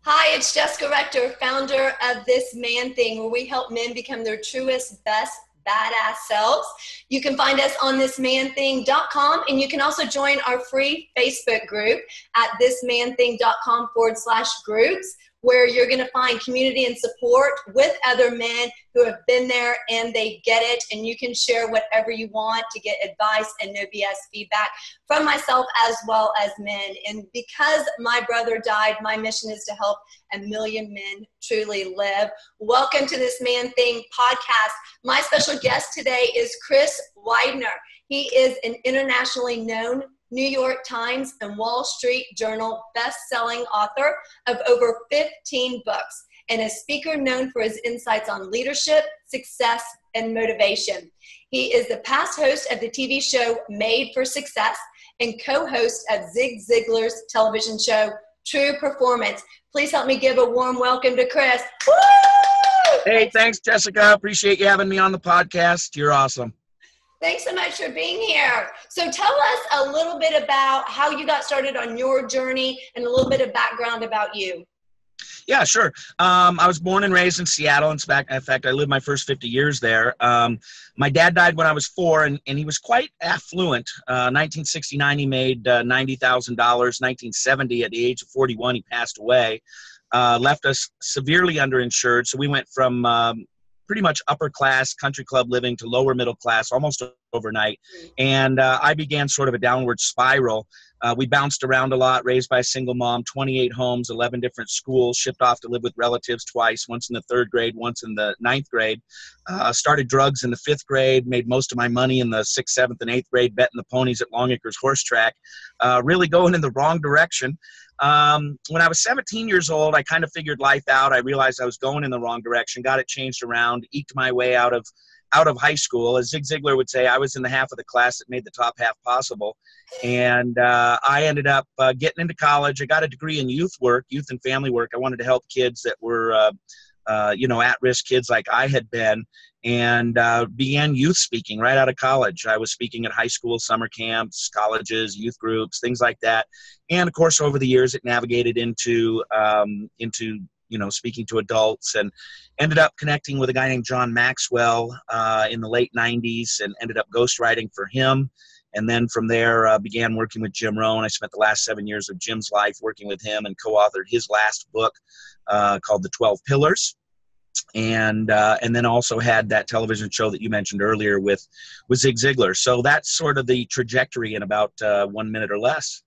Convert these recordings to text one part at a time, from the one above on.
Hi, it's Jessica Rector, founder of This Man Thing, where we help men become their truest, best, badass selves. You can find us on thismanthing.com, and you can also join our free Facebook group at thismanthing.com/groups, where you're going to find community and support with other men who have been there and they get it, and you can share whatever you want to get advice and no BS feedback from myself as well as men. And because my brother died, my mission is to help a million men truly live. Welcome to This Man Thing podcast. My special guest today is Chris Widener. He is an internationally known New York Times and Wall Street Journal best-selling author of over 15 books and a speaker known for his insights on leadership, success, and motivation. He is the past host of the TV show Made for Success and co-host of Zig Ziglar's television show True Performance. Please help me give a warm welcome to Chris. Woo! Hey, thanks, Jessica. Appreciate you having me on the podcast. You're awesome. Thanks so much for being here. So tell us a little bit about how you got started on your journey and a little bit of background about you. Yeah, sure. I was born and raised in Seattle. In fact, I lived my first 50 years there. My dad died when I was 4, and he was quite affluent. 1969, he made $90,000. 1970, at the age of 41, he passed away. Left us severely underinsured, so we went from pretty much upper class country club living to lower middle class almost overnight. And I began sort of a downward spiral. We bounced around a lot, raised by a single mom, 28 homes, 11 different schools, shipped off to live with relatives twice, once in the 3rd grade, once in the 9th grade. Started drugs in the 5th grade, made most of my money in the 6th, 7th, and 8th grade, betting the ponies at Longacres Horse Track, really going in the wrong direction. When I was 17 years old, I kind of figured life out. I realized I was going in the wrong direction, got it changed around, eked my way out of high school. As Zig Ziglar would say, I was in the half of the class that made the top half possible. And I ended up getting into college. I got a degree in youth and family work. I wanted to help kids that were, at-risk kids like I had been, and began youth speaking right out of college. I was speaking at high school, summer camps, colleges, youth groups, things like that. And of course, over the years, it navigated into speaking to adults, and ended up connecting with a guy named John Maxwell in the late 90s, and ended up ghostwriting for him. And then from there, began working with Jim Rohn. I spent the last 7 years of Jim's life working with him, and co-authored his last book called The 12 Pillars. And then also had that television show that you mentioned earlier with Zig Ziglar. So that's sort of the trajectory in about 1 minute or less.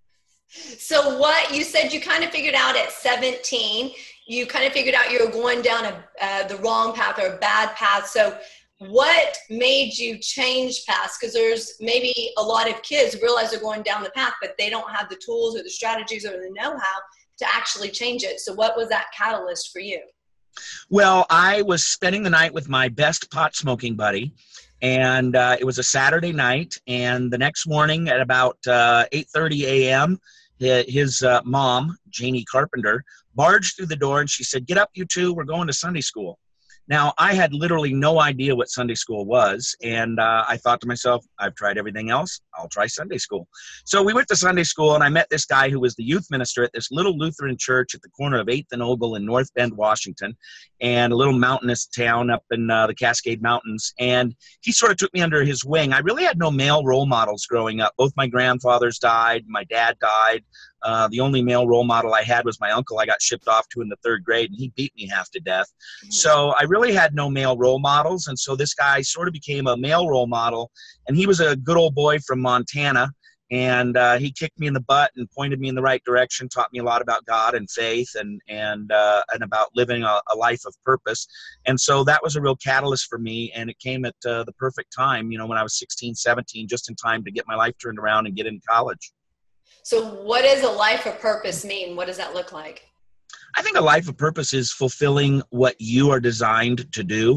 So what you said, you kind of figured out at 17, you kind of figured out you were going down the wrong path or a bad path. So what made you change paths? Because there's maybe a lot of kids realize they're going down the path, but they don't have the tools or the strategies or the know-how to actually change it. So what was that catalyst for you? Well, I was spending the night with my best pot smoking buddy, and it was a Saturday night. And the next morning at about 8:30 a.m., his mom, Janie Carpenter, barged through the door, and she said, "Get up, you two, we're going to Sunday school." Now, I had literally no idea what Sunday school was, and I thought to myself, I've tried everything else, I'll try Sunday school. So we went to Sunday school, and I met this guy who was the youth minister at this little Lutheran church at the corner of 8th and Ogle in North Bend, Washington, and a little mountainous town up in the Cascade Mountains. And he sort of took me under his wing. I really had no male role models growing up. Both my grandfathers died, my dad died. The only male role model I had was my uncle I got shipped off to in the 3rd grade, and he beat me half to death. So I really had no male role models, and so this guy sort of became a male role model, and he was a good old boy from Montana, and he kicked me in the butt and pointed me in the right direction, taught me a lot about God and faith, and about living a life of purpose. And so that was a real catalyst for me, and it came at the perfect time, when I was 16, 17, just in time to get my life turned around and get into college. So what does a life of purpose mean? What does that look like? I think a life of purpose is fulfilling what you are designed to do.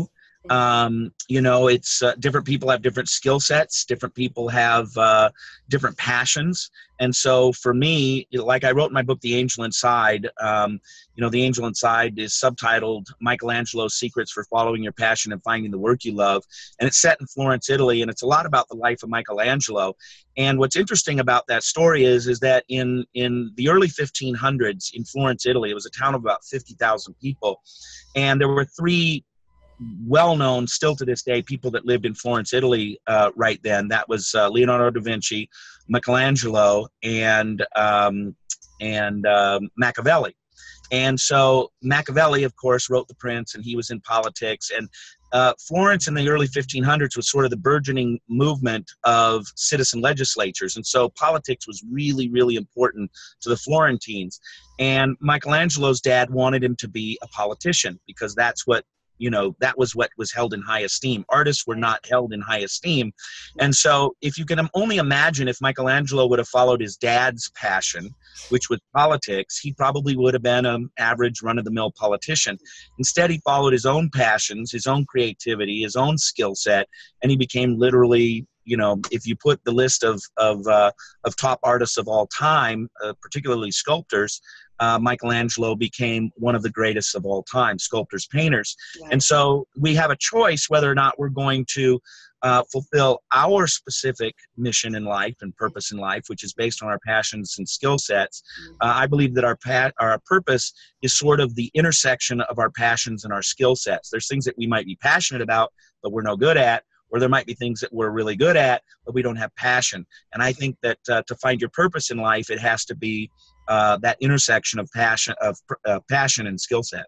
You know, it's different people have different skill sets, different people have different passions. And so for me, like I wrote in my book, The Angel Inside, you know, The Angel Inside is subtitled Michelangelo's Secrets for Following Your Passion and Finding the Work You Love. And it's set in Florence, Italy, and it's a lot about the life of Michelangelo. And what's interesting about that story is that in the early 1500s in Florence, Italy, it was a town of about 50,000 people. And there were three well-known, still to this day, people that lived in Florence, Italy right then. That was Leonardo da Vinci, Michelangelo, and Machiavelli. And so Machiavelli, of course, wrote The Prince, and he was in politics. And Florence in the early 1500s was sort of the burgeoning movement of citizen legislatures. And so politics was really, really important to the Florentines. And Michelangelo's dad wanted him to be a politician because that's what, you know, that was what was held in high esteem. Artists were not held in high esteem. And so if you can only imagine if Michelangelo would have followed his dad's passion, which was politics, he probably would have been an average run-of-the-mill politician. Instead, he followed his own passions, his own creativity, his own skill set, and he became literally, you know, if you put the list of top artists of all time, particularly sculptors, Michelangelo became one of the greatest of all time, sculptors, painters. Right. And so we have a choice whether or not we're going to fulfill our specific mission in life and purpose in life, which is based on our passions and skill sets. I believe that our purpose is sort of the intersection of our passions and our skill sets. There's things that we might be passionate about, but we're no good at, or there might be things that we're really good at, but we don't have passion. And I think that to find your purpose in life, it has to be that intersection of passion and skill set.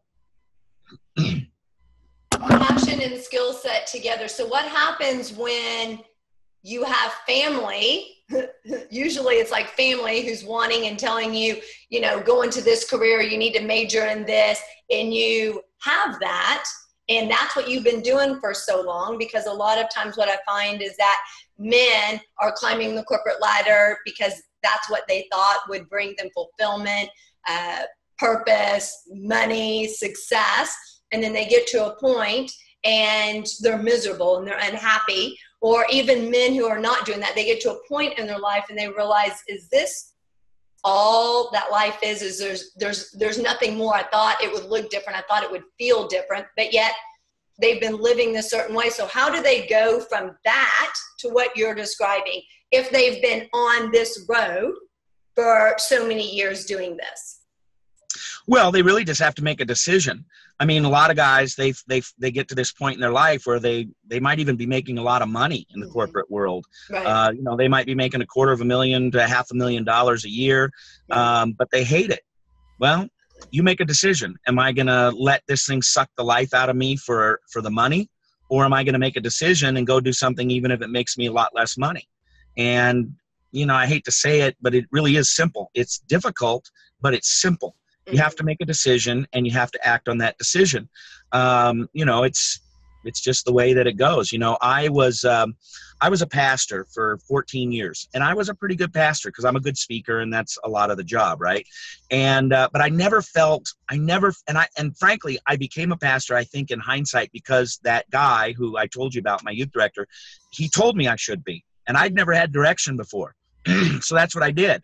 Passion and skill set together. So what happens when you have family? Usually it's like family who's wanting and telling you, you know, go into this career, you need to major in this, and you have that. And that's what you've been doing for so long, because a lot of times what I find is that men are climbing the corporate ladder because that's what they thought would bring them fulfillment, purpose, money, success. And then they get to a point and they're miserable and they're unhappy. Or even men who are not doing that, they get to a point in their life and they realize, is this all that life is there's nothing more. I thought it would look different. I thought it would feel different, but yet they've been living this certain way. So how do they go from that to what you're describing if they've been on this road for so many years doing this? Well, they really just have to make a decision. I mean, a lot of guys, they get to this point in their life where they might even be making a lot of money in the corporate world. Right. You know, they might be making $250,000 to $500,000 a year, but they hate it. Well, you make a decision. Am I going to let this thing suck the life out of me for the money? Or am I going to make a decision and go do something even if it makes me a lot less money? And, you know, I hate to say it, but it really is simple. It's difficult, but it's simple. You have to make a decision and you have to act on that decision. You know, it's just the way that it goes. You know, I was a pastor for 14 years, and I was a pretty good pastor because I'm a good speaker, and that's a lot of the job, right? And but frankly, I became a pastor, I think, in hindsight, because that guy who I told you about, my youth director, he told me I should be, and I'd never had direction before, so that's what I did.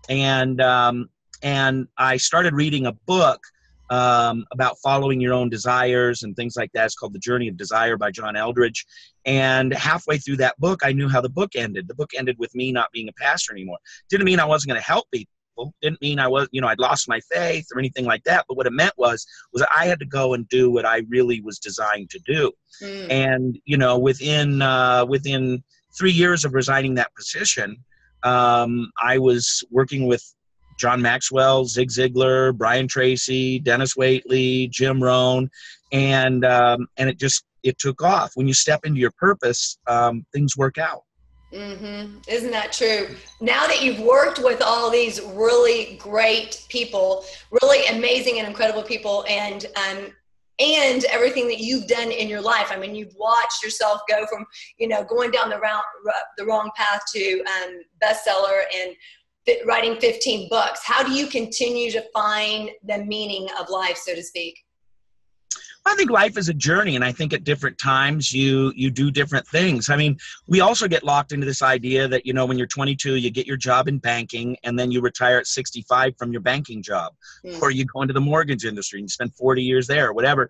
And I started reading a book about following your own desires and things like that. It's called The Journey of Desire by John Eldredge. And halfway through that book, I knew how the book ended. The book ended with me not being a pastor anymore. Didn't mean I wasn't going to help people. Didn't mean I was, you know, I'd lost my faith or anything like that. But what it meant was that I had to go and do what I really was designed to do. And, you know, within 3 years of resigning that position, I was working with John Maxwell, Zig Ziglar, Brian Tracy, Dennis Waitley, Jim Rohn, and it took off. When you step into your purpose, things work out. Isn't that true? Now that you've worked with all these really great people, really amazing and incredible people, and everything that you've done in your life, I mean, you've watched yourself go from, you know, going down the wrong path to bestseller and writing 15 books. How do you continue to find the meaning of life, so to speak? I think life is a journey, and I think at different times you do different things. I mean, we also get locked into this idea that, when you're 22, you get your job in banking, and then you retire at 65 from your banking job, or you go into the mortgage industry and you spend 40 years there, or whatever.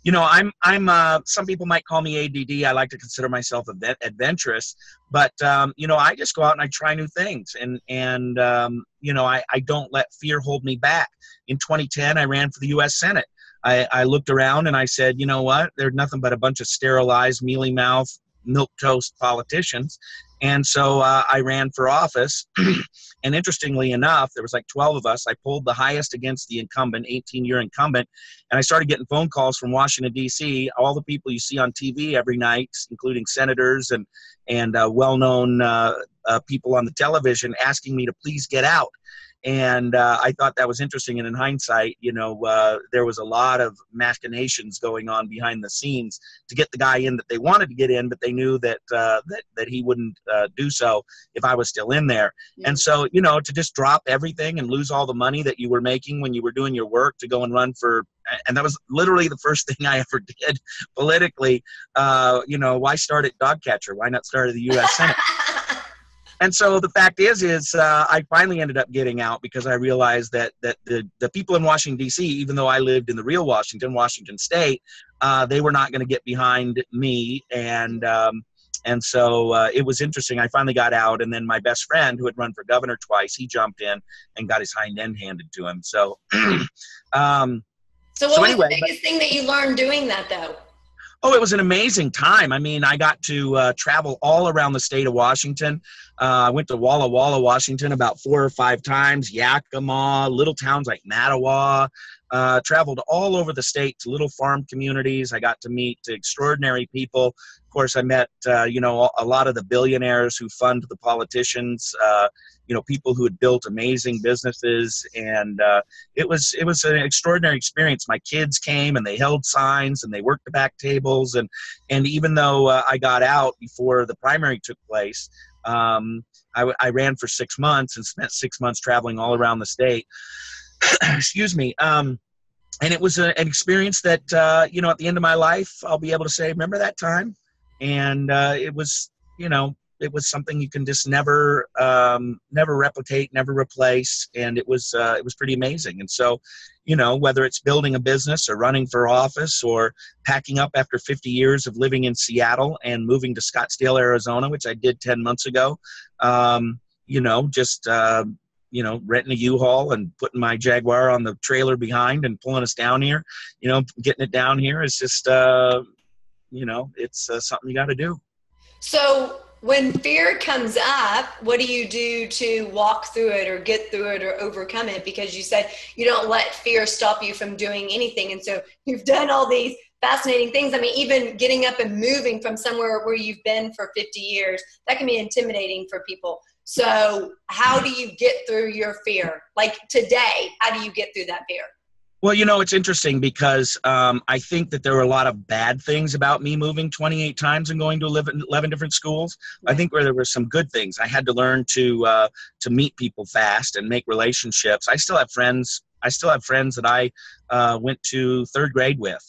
Some people might call me ADD. I like to consider myself adventurous, but I just go out and I try new things, and I don't let fear hold me back. In 2010, I ran for the U.S. Senate. I looked around and I said, you know what? They're nothing but a bunch of sterilized, mealy-mouthed, milquetoast politicians. And so I ran for office. And interestingly enough, there was like 12 of us. I pulled the highest against the incumbent, 18-year incumbent. And I started getting phone calls from Washington, D.C., all the people you see on TV every night, including senators and well-known people on the television, asking me to please get out. And I thought that was interesting. And in hindsight, there was a lot of machinations going on behind the scenes to get the guy in that they wanted to get in, but they knew that that he wouldn't do so if I was still in there. Yeah. And so, to just drop everything and lose all the money that you were making when you were doing your work to go and run for, and that was literally the first thing I ever did politically. Why start at dog catcher? Why not start at the U.S. Senate? And so the fact is I finally ended up getting out because I realized that the people in Washington, D.C., even though I lived in the real Washington State, they were not going to get behind me. And so it was interesting. I finally got out, and then my best friend, who had run for governor twice, he jumped in and got his hind end handed to him. So, so what was the biggest thing that you learned doing that, though? Oh, it was an amazing time. I mean, I got to travel all around the state of Washington. I went to Walla Walla, Washington about 4 or 5 times, Yakima, little towns like Mattawa, traveled all over the state to little farm communities. I got to meet extraordinary people. Of course, I met, a lot of the billionaires who fund the politicians, people who had built amazing businesses. And it was an extraordinary experience. My kids came and they held signs and they worked the back tables. And even though I got out before the primary took place, I ran for 6 months and spent 6 months traveling all around the state. Excuse me. And it was an experience that, at the end of my life, I'll be able to say, remember that time? And it was something you can just never replicate, never replace. And it was pretty amazing. And so, whether it's building a business or running for office or packing up after 50 years of living in Seattle and moving to Scottsdale, Arizona, which I did 10 months ago, renting a U-Haul and putting my Jaguar on the trailer behind and pulling us down here, getting it down here is just, it's something you got to do. So when fear comes up, what do you do to walk through it or get through it or overcome it? Because you said you don't let fear stop you from doing anything. And so you've done all these fascinating things. I mean, even getting up and moving from somewhere where you've been for 50 years, that can be intimidating for people. So how do you get through your fear? Like today, how do you get through that fear? Well, it's interesting because I think that there were a lot of bad things about me moving 28 times and going to 11 different schools. Yeah. I think where there were some good things. I had to learn to meet people fast and make relationships. I still have friends. That I went to 3rd grade with.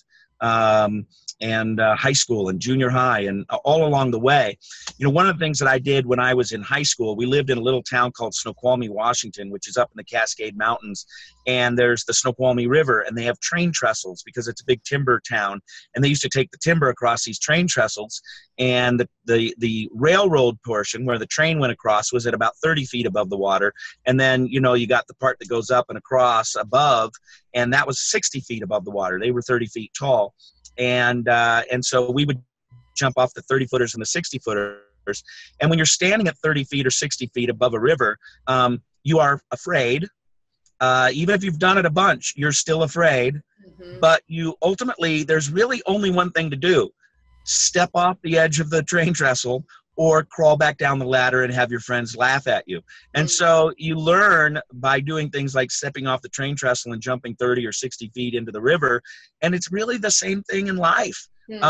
And high school and junior high and all along the way. One of the things that I did when I was in high school, we lived in a little town called Snoqualmie, Washington, which is up in the Cascade Mountains. And there's the Snoqualmie River, and they have train trestles because it's a big timber town. And they used to take the timber across these train trestles. And the railroad portion where the train went across was at about 30 feet above the water. And then, you got the part that goes up and across above, and that was 60 feet above the water. They were 30 feet tall. And so we would jump off the 30-footers and the 60-footers. And when you're standing at 30 feet or 60 feet above a river, you are afraid. Even if you've done it a bunch, you're still afraid. Mm-hmm. But there's really only one thing to do. Step off the edge of the train trestle or crawl back down the ladder and have your friends laugh at you. And so you learn by doing things like stepping off the train trestle and jumping 30 or 60 feet into the river. And it's really the same thing in life.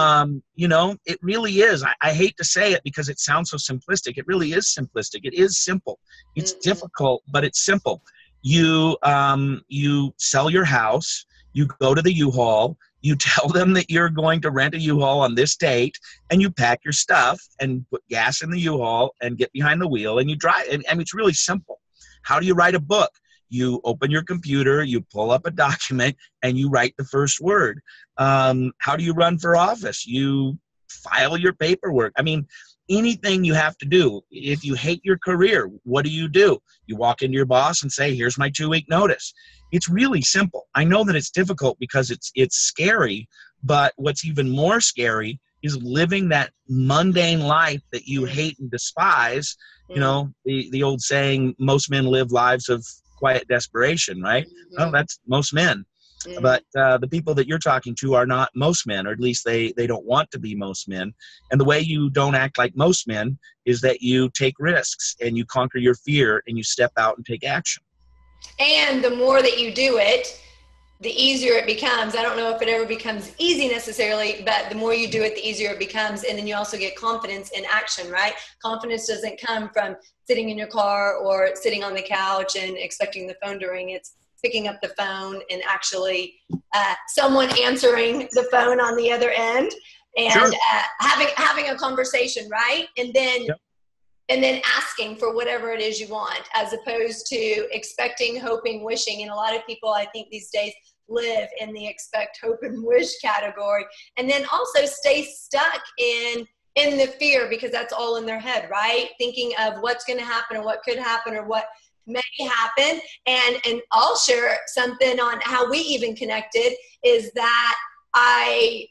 It really is. I hate to say it because it sounds so simplistic. It really is simplistic. It is simple. It's difficult, but it's simple. You sell your house, you go to the U-Haul, You tell them that you're going to rent a U-Haul on this date, and you pack your stuff and put gas in the U-Haul and get behind the wheel and you drive. I mean, it's really simple. How do you write a book? You open your computer, you pull up a document, and you write the first word. How do you run for office? You file your paperwork. I mean, anything you have to do. If you hate your career, what do? You walk into your boss and say, here's my 2-week notice. It's really simple. I know that it's difficult because it's scary, but what's even more scary is living that mundane life that you hate and despise. You know, the old saying, most men live lives of quiet desperation, right? Well, that's most men. But the people that you're talking to are not most men, or at least they don't want to be most men. And the way you don't act like most men is that you take risks and you conquer your fear and you step out and take action. And the more that you do it, the easier it becomes. I don't know if it ever becomes easy necessarily, but the more you do it, the easier it becomes. And then you also get confidence in action, right? Confidence doesn't come from sitting in your car or sitting on the couch and expecting the phone to ring. It's picking up the phone and actually someone answering the phone on the other end and having a conversation, right? And then asking for whatever it is you want, as opposed to expecting, hoping, wishing. And a lot of people, I think these days, live in the expect, hope, and wish category. And then also stay stuck in the fear, because that's all in their head, right? Thinking of what's going to happen or what could happen or what may happen. And I'll share something on how we even connected is that I,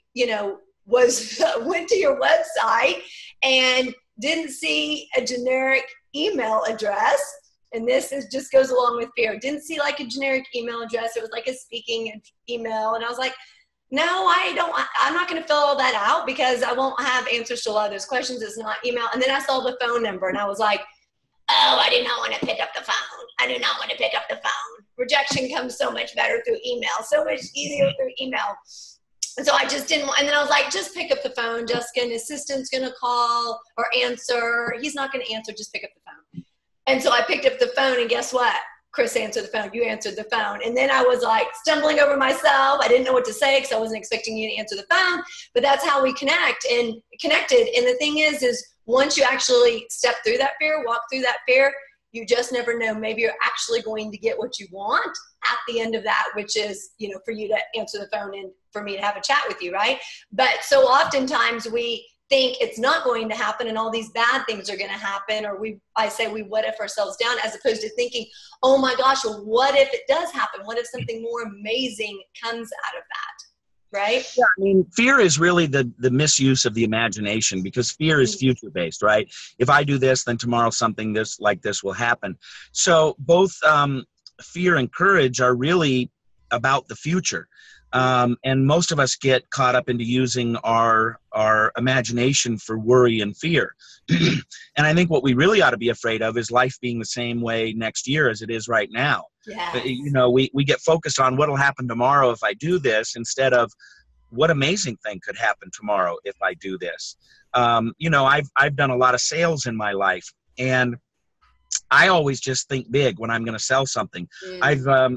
went to your website and didn't see a generic email address. And just goes along with fear. Didn't see like a generic email address. It was like a speaking email. And I was like, no, I'm not going to fill all that out because I won't have answers to a lot of those questions. It's not email. And then I saw the phone number and I was like, oh, I do not want to pick up the phone. I do not want to pick up the phone. Rejection comes so much better through email, so much easier through email. And so I just didn't want, and then I was like, just pick up the phone. Jessica, an assistant's going to call or answer. He's not going to answer. Just pick up the phone. And so I picked up the phone, and guess what? Chris answered the phone. You answered the phone. And then I was like stumbling over myself. I didn't know what to say because I wasn't expecting you to answer the phone. But that's how we connected. And the thing is once you actually step through that fear, walk through that fear, you just never know. Maybe you're actually going to get what you want at the end of that, which is, for you to answer the phone and for me to have a chat with you, right? But so oftentimes we think it's not going to happen and all these bad things are going to happen, or I say we what if ourselves down, as opposed to thinking, oh my gosh, well, what if it does happen? What if something more amazing comes out of that, right? Yeah, I mean, fear is really the misuse of the imagination, because fear is future-based, right? If I do this, then tomorrow something like this will happen. So both fear and courage are really about the future. And most of us get caught up into using our imagination for worry and fear. And I think what we really ought to be afraid of is life being the same way next year as it is right now. Yes. We get focused on what will happen tomorrow if I do this, instead of what amazing thing could happen tomorrow if I do this. I've done a lot of sales in my life, and I always just think big when I'm going to sell something. When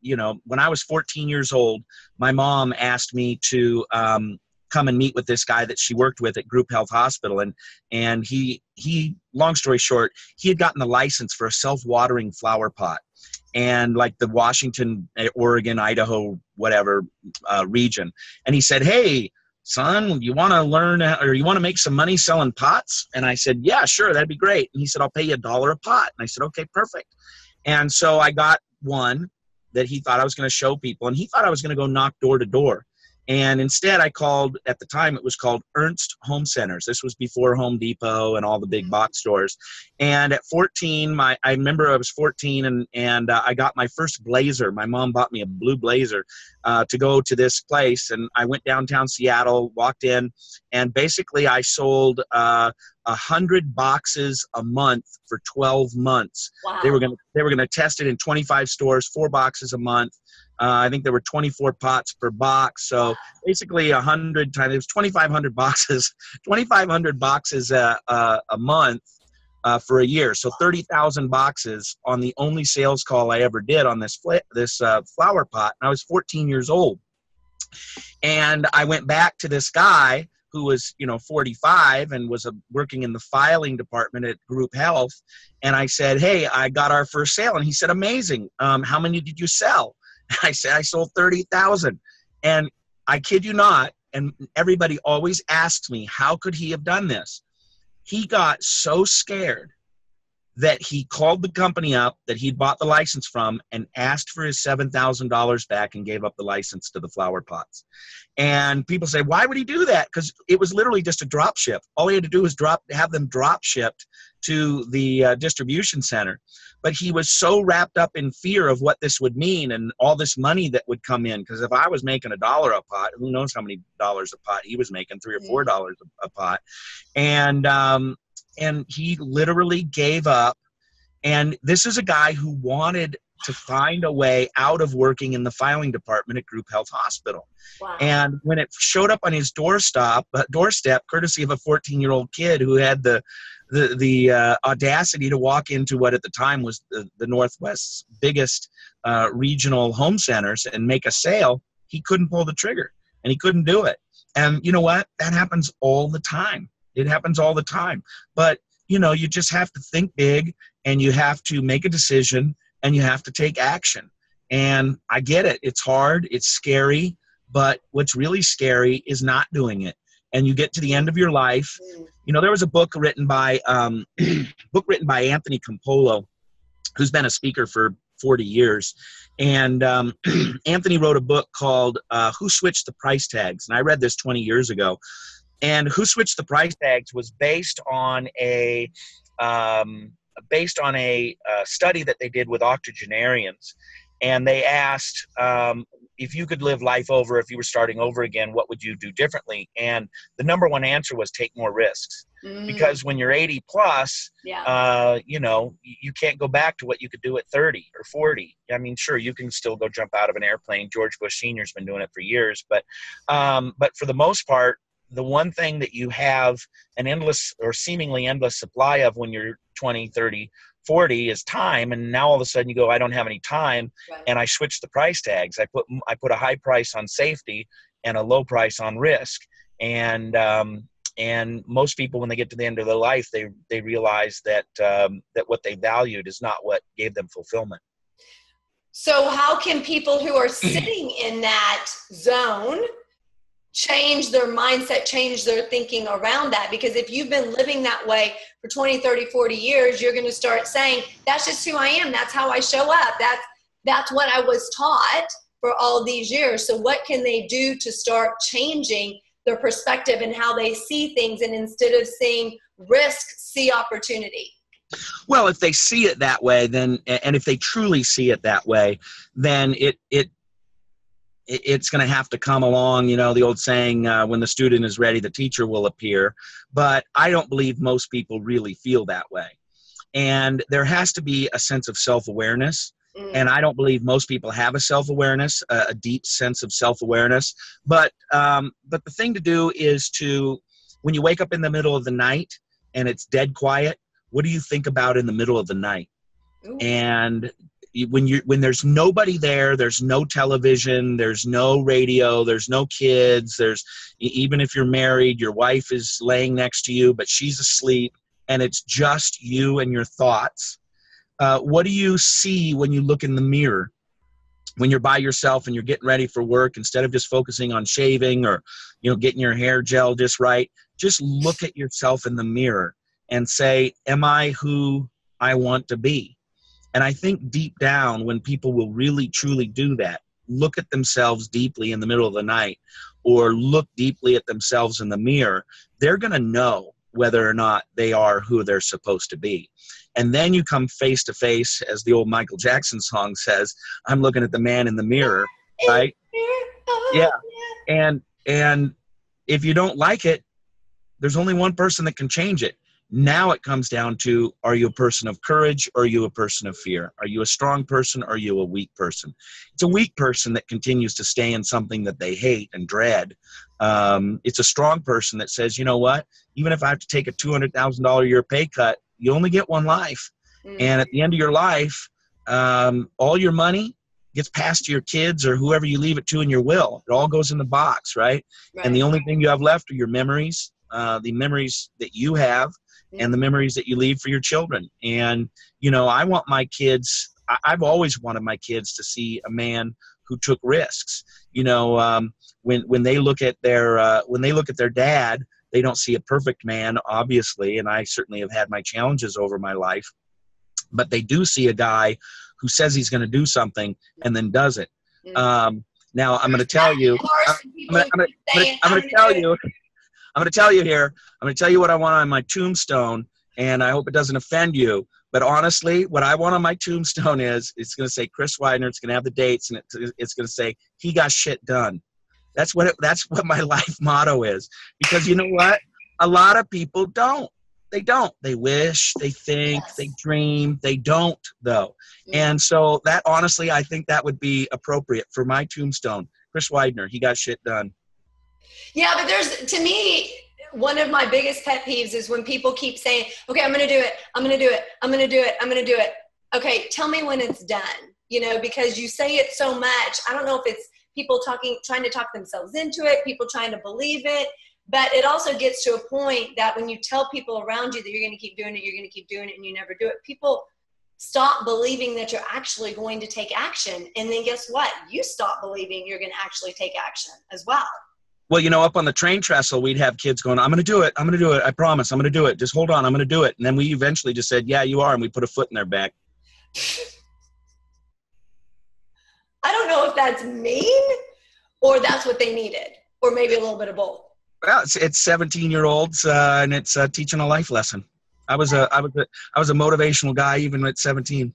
I was 14 years old, my mom asked me to come and meet with this guy that she worked with at Group Health Hospital. And he, long story short, he had gotten the license for a self-watering flower pot. And like the Washington, Oregon, Idaho, whatever region. And he said, hey, son, you want to learn, or you want to make some money selling pots? And I said, yeah, sure, that'd be great. And he said, I'll pay you $1 a pot. And I said, okay, perfect. And so I got one that he thought I was going to show people, and he thought I was going to go knock door to door. And instead I called, at the time it was called Ernst Home Centers. This was before Home Depot and all the big box stores. And at 14, I remember I was 14 and I got my first blazer. My mom bought me a blue blazer to go to this place. And I went downtown Seattle, walked in, and basically I sold 100 boxes a month for 12 months. Wow. They were going to test it in 25 stores, 4 boxes a month. I think there were 24 pots per box. So basically 100 times, it was 2,500 boxes, 2,500 boxes a month for a year. So 30,000 boxes on the only sales call I ever did on this flower pot. And I was 14 years old. And I went back to this guy who was, 45 and was working in the filing department at Group Health. And I said, hey, I got our first sale. And he said, amazing. How many did you sell? I said, I sold 30,000. And I kid you not, and everybody always asks me, how could he have done this? He got so scared that he called the company up that he'd bought the license from and asked for his $7,000 back and gave up the license to the flower pots. And people say, why would he do that? Because it was literally just a drop ship. All he had to do was have them drop shipped to the distribution center. But he was so wrapped up in fear of what this would mean and all this money that would come in. Because if I was making $1 a pot, who knows how many dollars a pot he was making, $3 or $4 a pot. And he literally gave up. And this is a guy who wanted to find a way out of working in the filing department at Group Health Hospital. Wow. And when it showed up on his doorstep, courtesy of a 14-year-old kid who had the audacity to walk into what at the time was the Northwest's biggest regional home centers and make a sale, he couldn't pull the trigger, and he couldn't do it. And you know what? That happens all the time. It happens all the time. But, you just have to think big, and you have to make a decision, and you have to take action. And I get it. It's hard. It's scary. But what's really scary is not doing it. And you get to the end of your life. There was a book written by Anthony Campolo, who's been a speaker for 40 years. And Anthony wrote a book called Who Switched the Price Tags? And I read this 20 years ago. And Who Switched the Price Tags was based on a study that they did with octogenarians. And they asked, if you could live life over, if you were starting over again, what would you do differently? And the number one answer was take more risks. Because when you're 80 plus, you can't go back to what you could do at 30 or 40. I mean, sure, you can still go jump out of an airplane. George Bush Sr. has been doing it for years. But for the most part, the one thing that you have an endless or seemingly endless supply of when you're 20, 30, 40 is time. And now all of a sudden you go, I don't have any time. Right. And I switch the price tags. I put a high price on safety and a low price on risk. And most people, when they get to the end of their life, they realize that what they valued is not what gave them fulfillment. So how can people who are sitting in that zone change their mindset, change their thinking around that? Because if you've been living that way for 20, 30, 40 years, you're going to start saying, that's just who I am. That's how I show up. That's what I was taught for all these years. So what can they do to start changing their perspective and how they see things, and instead of seeing risk, see opportunity? Well, if they see it that way, then, and if they truly see it that way, then it's going to have to come along, the old saying, when the student is ready, the teacher will appear. But I don't believe most people really feel that way. And there has to be a sense of self-awareness. And I don't believe most people have a self-awareness, a deep sense of self-awareness. But the thing to do is when you wake up in the middle of the night and it's dead quiet, what do you think about in the middle of the night? Ooh. And when there's nobody there, there's no television, there's no radio, there's no kids, even if you're married, your wife is laying next to you, but she's asleep, and it's just you and your thoughts. What do you see when you look in the mirror? When you're by yourself and you're getting ready for work, instead of just focusing on shaving or, getting your hair gel just right, just look at yourself in the mirror and say, am I who I want to be? And I think deep down, when people will really, truly do that, look at themselves deeply in the middle of the night or look deeply at themselves in the mirror, they're going to know whether or not they are who they're supposed to be. And then you come face to face, as the old Michael Jackson song says, I'm looking at the man in the mirror, right? Yeah. And if you don't like it, there's only one person that can change it. Now it comes down to, are you a person of courage or are you a person of fear? Are you a strong person or are you a weak person? It's a weak person that continues to stay in something that they hate and dread. It's a strong person that says, you know what, even if I have to take a $200,000 a year pay cut, you only get one life. And at the end of your life, all your money gets passed to your kids or whoever you leave it to in your will. It all goes in the box, right? And the only thing you have left are your memories, the memories that you have, and the memories that you leave for your children. And, you know, I want my kids, I've always wanted my kids to see a man who took risks. You know, when they look at their dad, they don't see a perfect man, obviously, and I certainly have had my challenges over my life, but they do see a guy who says he's going to do something and then does it. Now I'm going to tell you, I'm going to tell you here, I'm going to tell you what I want on my tombstone, and I hope it doesn't offend you. But honestly, what I want on my tombstone is, it's going to say Chris Widener. It's going to have the dates, and it's going to say he got shit done. That's what my life motto is. Because you know what? A lot of people don't. They don't. They wish, they think, they dream. They don't, though. And so that, honestly, I think that would be appropriate for my tombstone. Chris Widener, he got shit done. Yeah, but to me, one of my biggest pet peeves is when people keep saying, okay, I'm going to do it. I'm going to do it. I'm going to do it. I'm going to do it. Okay, tell me when it's done, you know, because you say it so much. I don't know if it's people trying to talk themselves into it, people trying to believe it. But it also gets to a point that when you tell people around you that you're going to keep doing it, you're going to keep doing it, and you never do it, people stop believing that you're actually going to take action. And then guess what? You stop believing you're going to actually take action as well. Well, you know, up on the train trestle, we'd have kids going, I'm going to do it. I'm going to do it. I promise. I'm going to do it. Just hold on. I'm going to do it. And then we eventually just said, yeah, you are. And we put a foot in their back. I don't know if that's mean or that's what they needed, or maybe a little bit of both. Well, it's 17-year-olds, and it's teaching a life lesson. I was a motivational guy even at 17.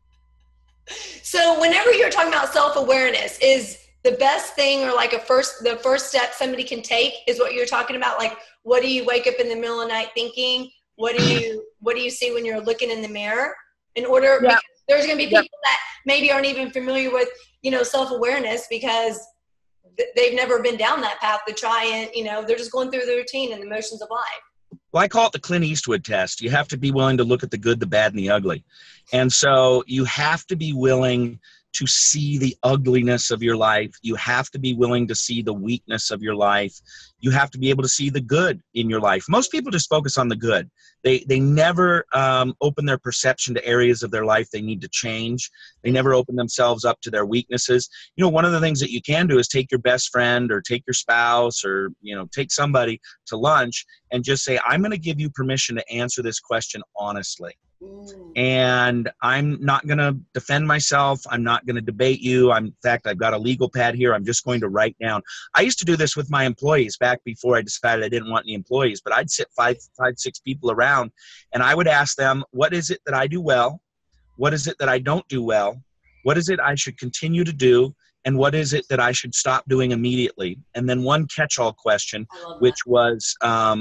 So whenever you're talking about self-awareness, is the best thing, or like the first step somebody can take, is what you're talking about? Like, what do you wake up in the middle of the night thinking? What do you see when you're looking in the mirror? Because there's going to be people that maybe aren't even familiar with, you know, self-awareness, because they've never been down that path to try and, you know, they're just going through the routine and the motions of life. Well, I call it the Clint Eastwood test. You have to be willing to look at the good, the bad, and the ugly. And so you have to be willing to see the ugliness of your life. You have to be willing to see the weakness of your life. You have to be able to see the good in your life. Most people just focus on the good. They never open their perception to areas of their life they need to change. They never open themselves up to their weaknesses. You know, one of the things that you can do is take your best friend or take your spouse or, you know, take somebody to lunch and just say, I'm going to give you permission to answer this question honestly. And I'm not going to defend myself. I'm not going to debate you. In fact, I've got a legal pad here. I'm just going to write down. I used to do this with my employees back before I decided I didn't want any employees, but I'd sit five, six people around, and I would ask them, what is it that I do well? What is it that I don't do well? What is it I should continue to do? And what is it that I should stop doing immediately? And then one catch-all question, which was,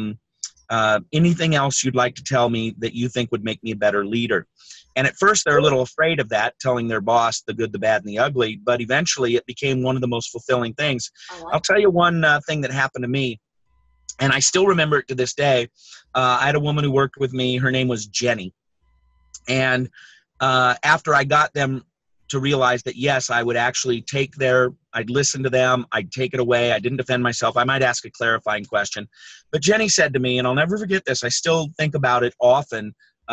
anything else you'd like to tell me that you think would make me a better leader? And at first they're a little afraid of that, telling their boss the good, the bad, and the ugly, but eventually it became one of the most fulfilling things. I'll tell you one thing that happened to me, and I still remember it to this day. I had a woman who worked with me. Her name was Jenny. And after I got them to realize that, yes, I would actually I'd listen to them, I'd take it away, I didn't defend myself, I might ask a clarifying question. But Jenny said to me, and I'll never forget this, I still think about it often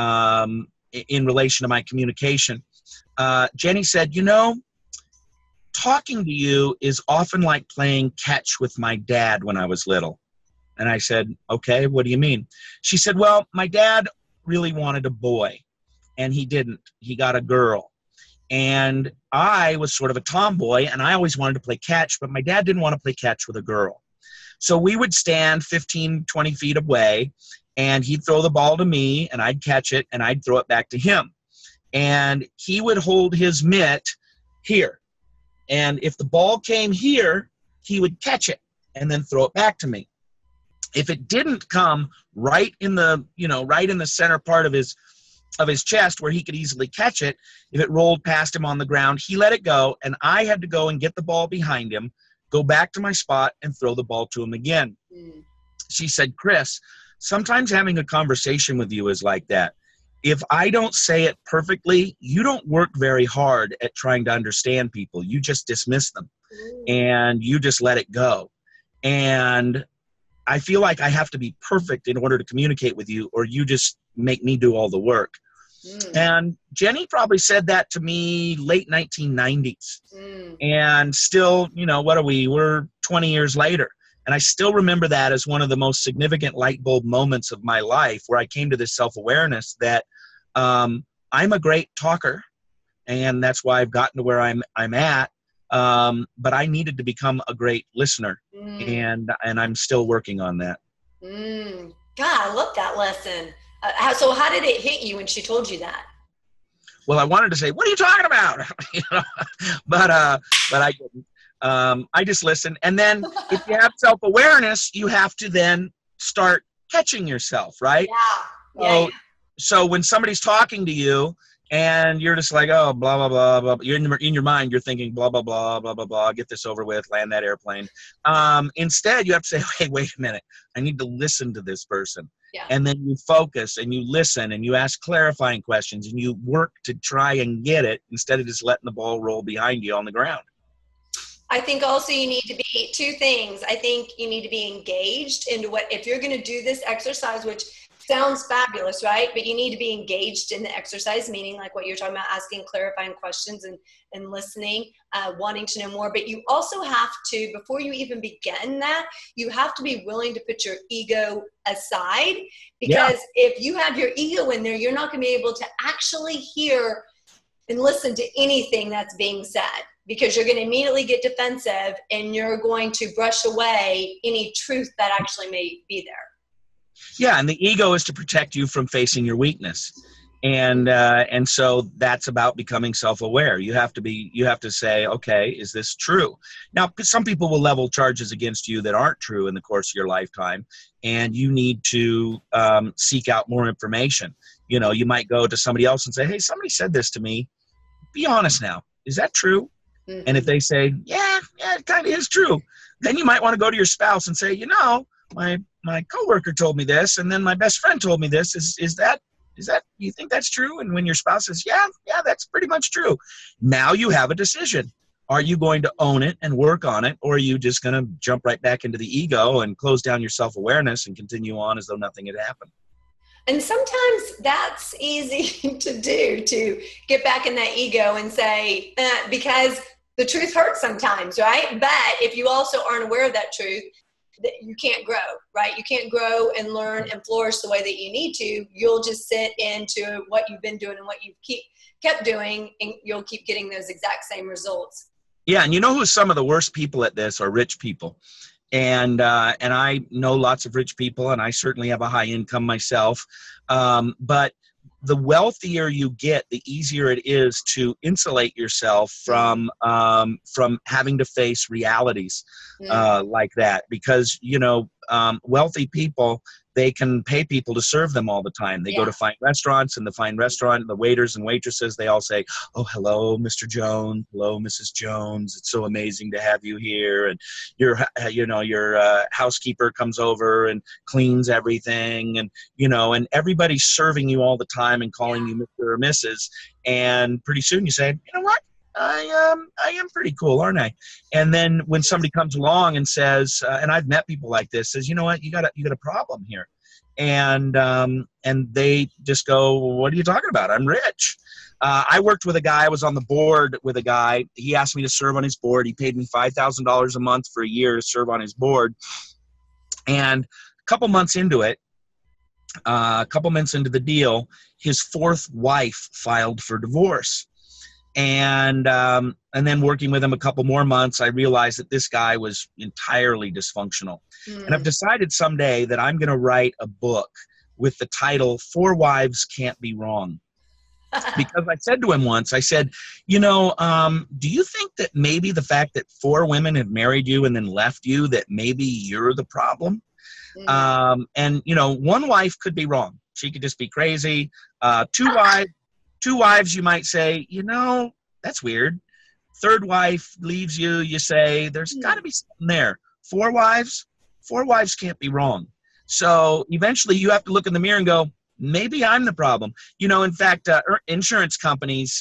in relation to my communication. Jenny said, you know, talking to you is often like playing catch with my dad when I was little. And I said, okay, what do you mean? She said, well, my dad really wanted a boy, and he didn't. He got a girl. And I was sort of a tomboy, and I always wanted to play catch, but my dad didn't want to play catch with a girl. So we would stand 15, 20 feet away, and he'd throw the ball to me, and I'd catch it, and I'd throw it back to him. And he would hold his mitt here. And if the ball came here, he would catch it and then throw it back to me. If it didn't come right in the center part of his chest where he could easily catch it, if it rolled past him on the ground, he let it go, and I had to go and get the ball behind him, go back to my spot, and throw the ball to him again. She said, Chris, sometimes having a conversation with you is like that. if I don't say it perfectly, you don't work very hard at trying to understand people. You just dismiss them and you just let it go. And I feel like I have to be perfect in order to communicate with you, or you just make me do all the work. And Jenny probably said that to me late 1990s. And still, you know, what are we? We're 20 years later. And I still remember that as one of the most significant light bulb moments of my life, where I came to this self-awareness that I'm a great talker, and that's why I've gotten to where I'm at. But I needed to become a great listener, and I'm still working on that. God, I love that lesson. So how did it hit you when she told you that? Well, I wanted to say, "What are you talking about?" You know, but I didn't. I just listened. And then if you have self-awareness, you have to then start catching yourself, right? Yeah. So when somebody's talking to you and you're just like, oh, blah, blah, blah, blah, you're in your mind, you're thinking, blah, blah, blah, blah, blah, blah, get this over with, land that airplane. Instead, you have to say, hey, wait a minute. I need to listen to this person. Yeah. And then you focus and you listen and you ask clarifying questions and you work to try and get it instead of just letting the ball roll behind you on the ground. I think also you need to be two things. I think you need to be engaged into what, if you're going to do this exercise, which sounds fabulous, right? But you need to be engaged in the exercise, meaning like what you're talking about, asking clarifying questions and listening, wanting to know more. But you also have to, before you even begin that, you have to be willing to put your ego aside, because if you have your ego in there, you're not going to be able to actually hear and listen to anything that's being said, because you're going to immediately get defensive and you're going to brush away any truth that actually may be there. Yeah, and the ego is to protect you from facing your weakness. And so that's about becoming self-aware. You have to say, okay, is this true? Now, some people will level charges against you that aren't true in the course of your lifetime, and you need to seek out more information. You know, you might go to somebody else and say, hey, somebody said this to me. Be honest now. Is that true? Mm-hmm. And if they say, yeah, it kind of is true, then you might want to go to your spouse and say, you know, my coworker told me this, and then my best friend told me this. Is that you think that's true? And when your spouse says, yeah, that's pretty much true. Now you have a decision. Are you going to own it and work on it, or are you just going to jump right back into the ego and close down your self-awareness and continue on as though nothing had happened? And sometimes that's easy to do, to get back in that ego and say, because the truth hurts sometimes, right? But if you also aren't aware of that truth, that you can't grow, right? You can't grow and learn and flourish the way that you need to. You'll just sit into what you've been doing and what you've kept doing, and you'll keep getting those exact same results. Yeah, and you know who's some of the worst people at this are rich people. And I know lots of rich people, and I certainly have a high income myself. But the wealthier you get, the easier it is to insulate yourself from having to face realities like that. Because, you know, wealthy people, they can pay people to serve them all the time. They go to fine restaurants, and the fine restaurant, the waiters and waitresses, they all say, oh, hello, Mr. Jones. Hello, Mrs. Jones. It's so amazing to have you here. And your housekeeper comes over and cleans everything. And, you know, and everybody's serving you all the time and calling you Mr. or Mrs. And pretty soon you say, you know what? I am pretty cool, aren't I? And then when somebody comes along and says, and I've met people like this, says, you know what, you got a problem here, and they just go, well, what are you talking about? I'm rich. I worked with a guy. I was on the board with a guy. He asked me to serve on his board. He paid me $5,000 a month for a year to serve on his board. And a couple months into it, a couple months into the deal, his fourth wife filed for divorce. And then working with him a couple more months, I realized that this guy was entirely dysfunctional. And I've decided someday that I'm going to write a book with the title, 4 Wives Can't Be Wrong. Because I said to him once, I said, you know, do you think that maybe the fact that 4 women have married you and then left you, that maybe you're the problem? And, you know, 1 wife could be wrong. She could just be crazy. 2 wives, you might say, you know, that's weird. 3rd wife leaves you, you say, there's got to be something there. 4 wives can't be wrong. So eventually you have to look in the mirror and go, maybe I'm the problem. You know, in fact, insurance companies,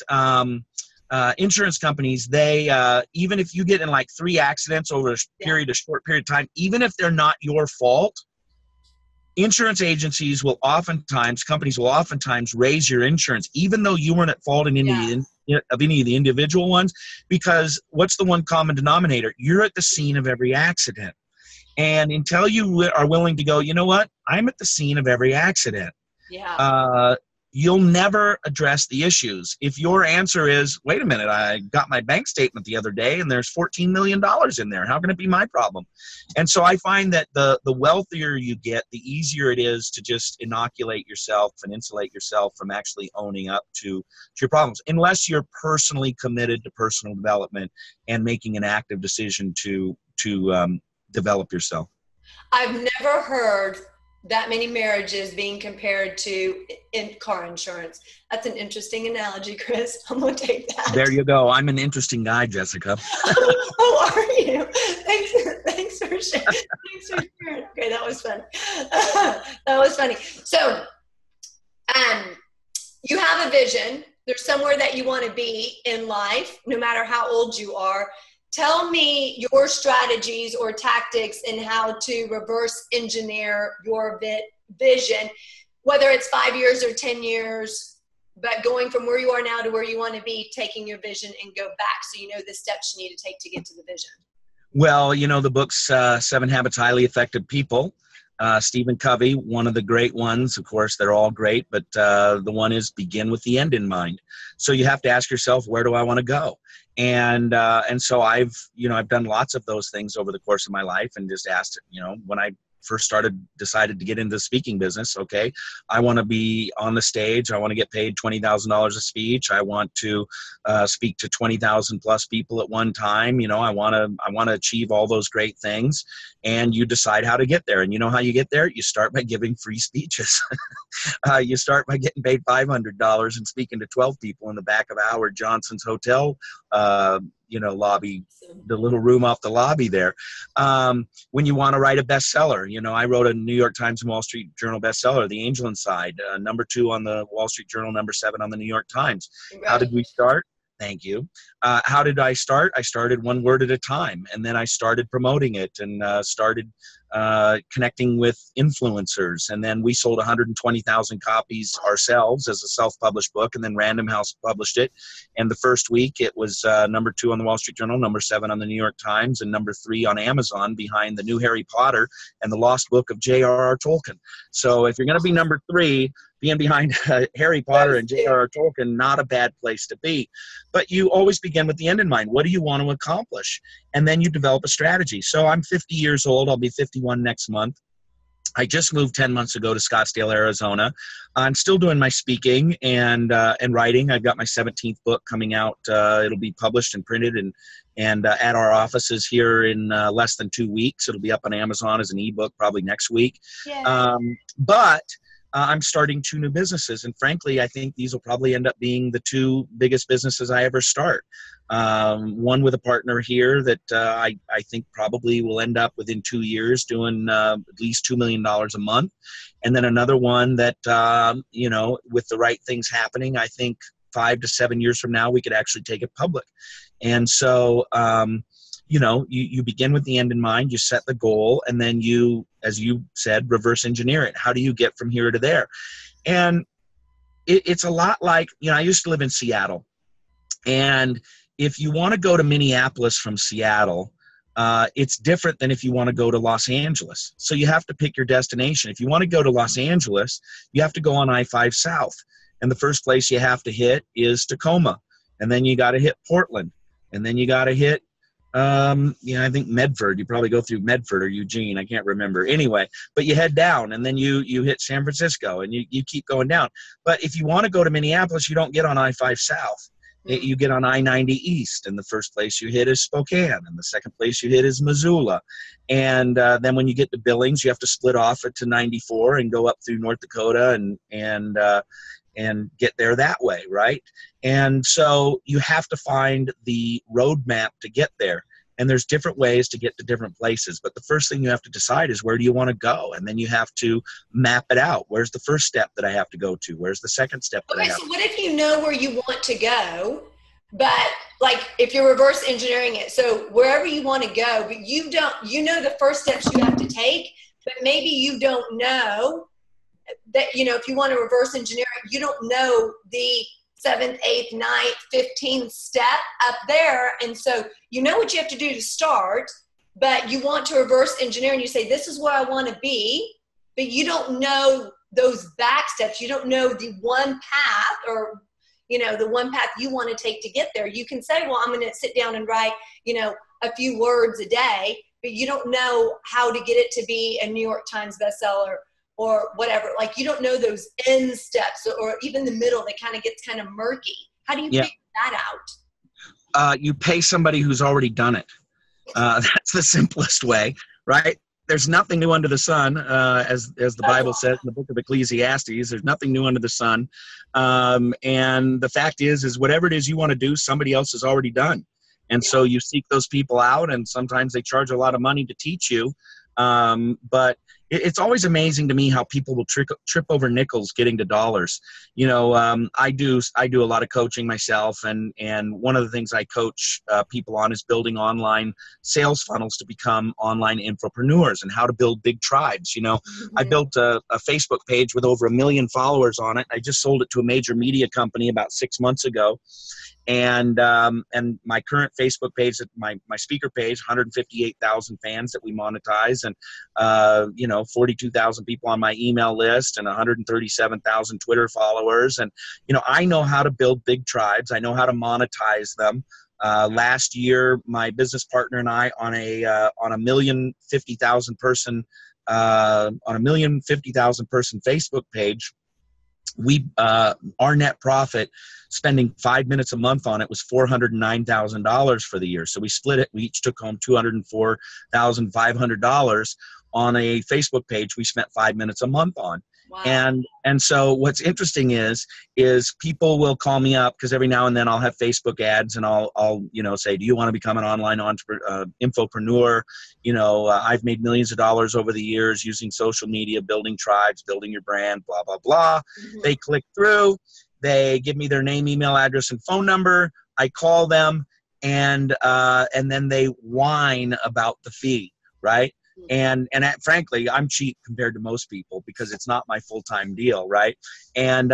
they even if you get in like 3 accidents over a short period of time, even if they're not your fault, insurance agencies will oftentimes, companies will oftentimes raise your insurance, even though you weren't at fault in any of the individual ones, because what's the one common denominator? You're at the scene of every accident. And until you are willing to go, you know what? I'm at the scene of every accident. You'll never address the issues. If your answer is, wait a minute, I got my bank statement the other day and there's $14 million in there. How can it be my problem? And so I find that the wealthier you get, the easier it is to just inoculate yourself and insulate yourself from actually owning up to your problems, unless you're personally committed to personal development and making an active decision to develop yourself. I've never heard that many marriages being compared to car insurance. That's an interesting analogy, Chris. I'm going to take that. There you go. I'm an interesting guy, Jessica. Oh, are you? Thanks for sharing. Thanks for sharing. Okay, that was fun. That was funny. So, you have a vision. There's somewhere that you want to be in life, no matter how old you are. Tell me your strategies or tactics in how to reverse engineer your vision, whether it's 5 years or 10 years, but going from where you are now to where you want to be, taking your vision and go back so you know the steps you need to take to get to the vision. Well, you know, the book's 7 Habits Highly Effective People. Stephen Covey, one of the great ones. Of course, they're all great, but the one is begin with the end in mind. So you have to ask yourself, where do I want to go? And so I've done lots of those things over the course of my life, and just asked, when I first decided to get into the speaking business, okay, I want to be on the stage. I want to get paid $20,000 a speech. I want to speak to 20,000 plus people at one time. I want to achieve all those great things. And you decide how to get there. And you know how you get there? You start by giving free speeches. You start by getting paid $500 and speaking to 12 people in the back of Howard Johnson's hotel lobby, the little room off the lobby there. When you want to write a bestseller, I wrote a New York Times and Wall Street Journal bestseller, The Angel Inside, #2 on the Wall Street Journal, #7 on the New York Times. How did we start? Thank you. How did I start? I started one word at a time, and then I started promoting it and started connecting with influencers. And then we sold 120,000 copies ourselves as a self-published book, and then Random House published it. And the first week it was #2 on the Wall Street Journal, #7 on the New York Times, and #3 on Amazon, behind the new Harry Potter and the Lost Book of J.R.R. Tolkien. So if you're going to be #3, being behind Harry Potter and J.R.R. Tolkien, not a bad place to be. But you always begin with the end in mind. What do you want to accomplish? And then you develop a strategy. So I'm 50 years old. I'll be 51 next month. I just moved 10 months ago to Scottsdale, Arizona. I'm still doing my speaking and writing. I've got my 17th book coming out. It'll be published and printed and at our offices here in less than 2 weeks. It'll be up on Amazon as an ebook probably next week. But I'm starting 2 new businesses, and frankly, I think these will probably end up being the 2 biggest businesses I ever start. One with a partner here that I think probably will end up within 2 years doing at least $2 million a month, and then another one that with the right things happening, I think 5 to 7 years from now we could actually take it public. And so you begin with the end in mind, you set the goal, and then you, as you said, reverse engineer it. How do you get from here to there? And it's a lot like, I used to live in Seattle. And if you want to go to Minneapolis from Seattle, it's different than if you want to go to Los Angeles. So you have to pick your destination. If you want to go to Los Angeles, you have to go on I-5 South. And the first place you have to hit is Tacoma. And then you got to hit Portland. And then you got to hit I think Medford. You probably go through Medford or Eugene. I can't remember. Anyway, but you head down, and then you hit San Francisco, and you keep going down. But if you want to go to Minneapolis, you don't get on I-5 South. You get on I-90 East, and the first place you hit is Spokane, and the second place you hit is Missoula. And then when you get to Billings, you have to split off to 94 and go up through North Dakota and get there that way, right? And so you have to find the roadmap to get there. and there's different ways to get to different places. But the first thing you have to decide is, where do you want to go? And then you have to map it out. Where's the first step that I have to go to? Where's the second step that I Okay, have so what if you know where you want to go, but like if you're reverse engineering it, so wherever you want to go, but you know the first steps you have to take, but maybe you don't know that, if you want to reverse engineer it, you don't know the 7th, 8th, 9th, 15th step up there. And so you know what you have to do to start, but you want to reverse engineer and you say, this is where I want to be, but you don't know those back steps. You don't know the one path, or, the one path you want to take to get there. You can say, well, I'm going to sit down and write, a few words a day, but you don't know how to get it to be a New York Times bestseller or whatever. Like, you don't know those end steps, or even the middle that gets kind of murky. How do you figure that out? You pay somebody who's already done it. That's the simplest way, right? There's nothing new under the sun, as the Bible says in the book of Ecclesiastes. There's nothing new under the sun. And the fact is whatever it is you want to do, somebody else has already done. And so you seek those people out, and sometimes they charge a lot of money to teach you. But it's always amazing to me how people will trip over nickels getting to dollars. I do a lot of coaching myself, and one of the things I coach people on is building online sales funnels to become online infopreneurs, and how to build big tribes. I built a Facebook page with over 1 million followers on it. I just sold it to a major media company about 6 months ago. And my current Facebook page, my speaker page, 158,000 fans that we monetize, and 42,000 people on my email list, and 137,000 Twitter followers. And I know how to build big tribes. I know how to monetize them. Last year, my business partner and I, on a 1,050,000 person Facebook page, our net profit, spending 5 minutes a month on it, was $409,000 for the year. So we split it. We each took home $204,500 on a Facebook page we spent 5 minutes a month on. Wow. And so what's interesting is people will call me up, because every now and then I'll have Facebook ads, and I'll say, do you want to become an online infopreneur? I've made millions of dollars over the years using social media, building tribes, building your brand, blah, blah, blah. Mm-hmm. They click through, they give me their name, email address, and phone number. I call them, and then they whine about the fee, right? And frankly, I'm cheap compared to most people, because it's not my full-time deal, right? And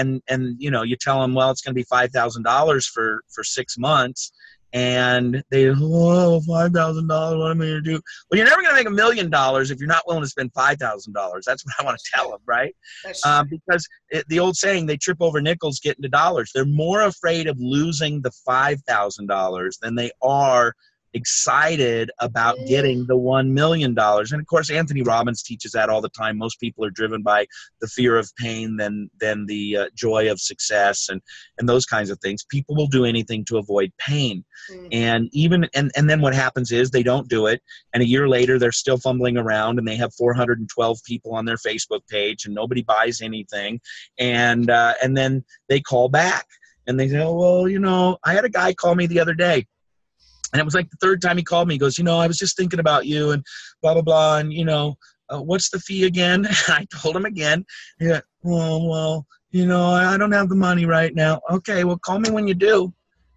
you tell them, well, it's going to be $5,000 for 6 months, and they, $5,000, what am I going to do? Well, you're never going to make $1 million if you're not willing to spend $5,000. That's what I want to tell them, right? Because the old saying, they trip over nickels getting to dollars. They're more afraid of losing the $5,000 than they are excited about getting the $1 million. And of course, Anthony Robbins teaches that all the time. Most people are driven by the fear of pain than the joy of success, and those kinds of things. People will do anything to avoid pain. And then what happens is they don't do it, and a year later they're still fumbling around, and they have 412 people on their Facebook page, and nobody buys anything. And then they call back, and they say, oh, well, I had a guy call me the other day, and it was like the third time he called me. He goes, I was just thinking about you, and blah, blah, blah. And, what's the fee again? I told him again. Yeah, well, I don't have the money right now. Okay, well, call me when you do.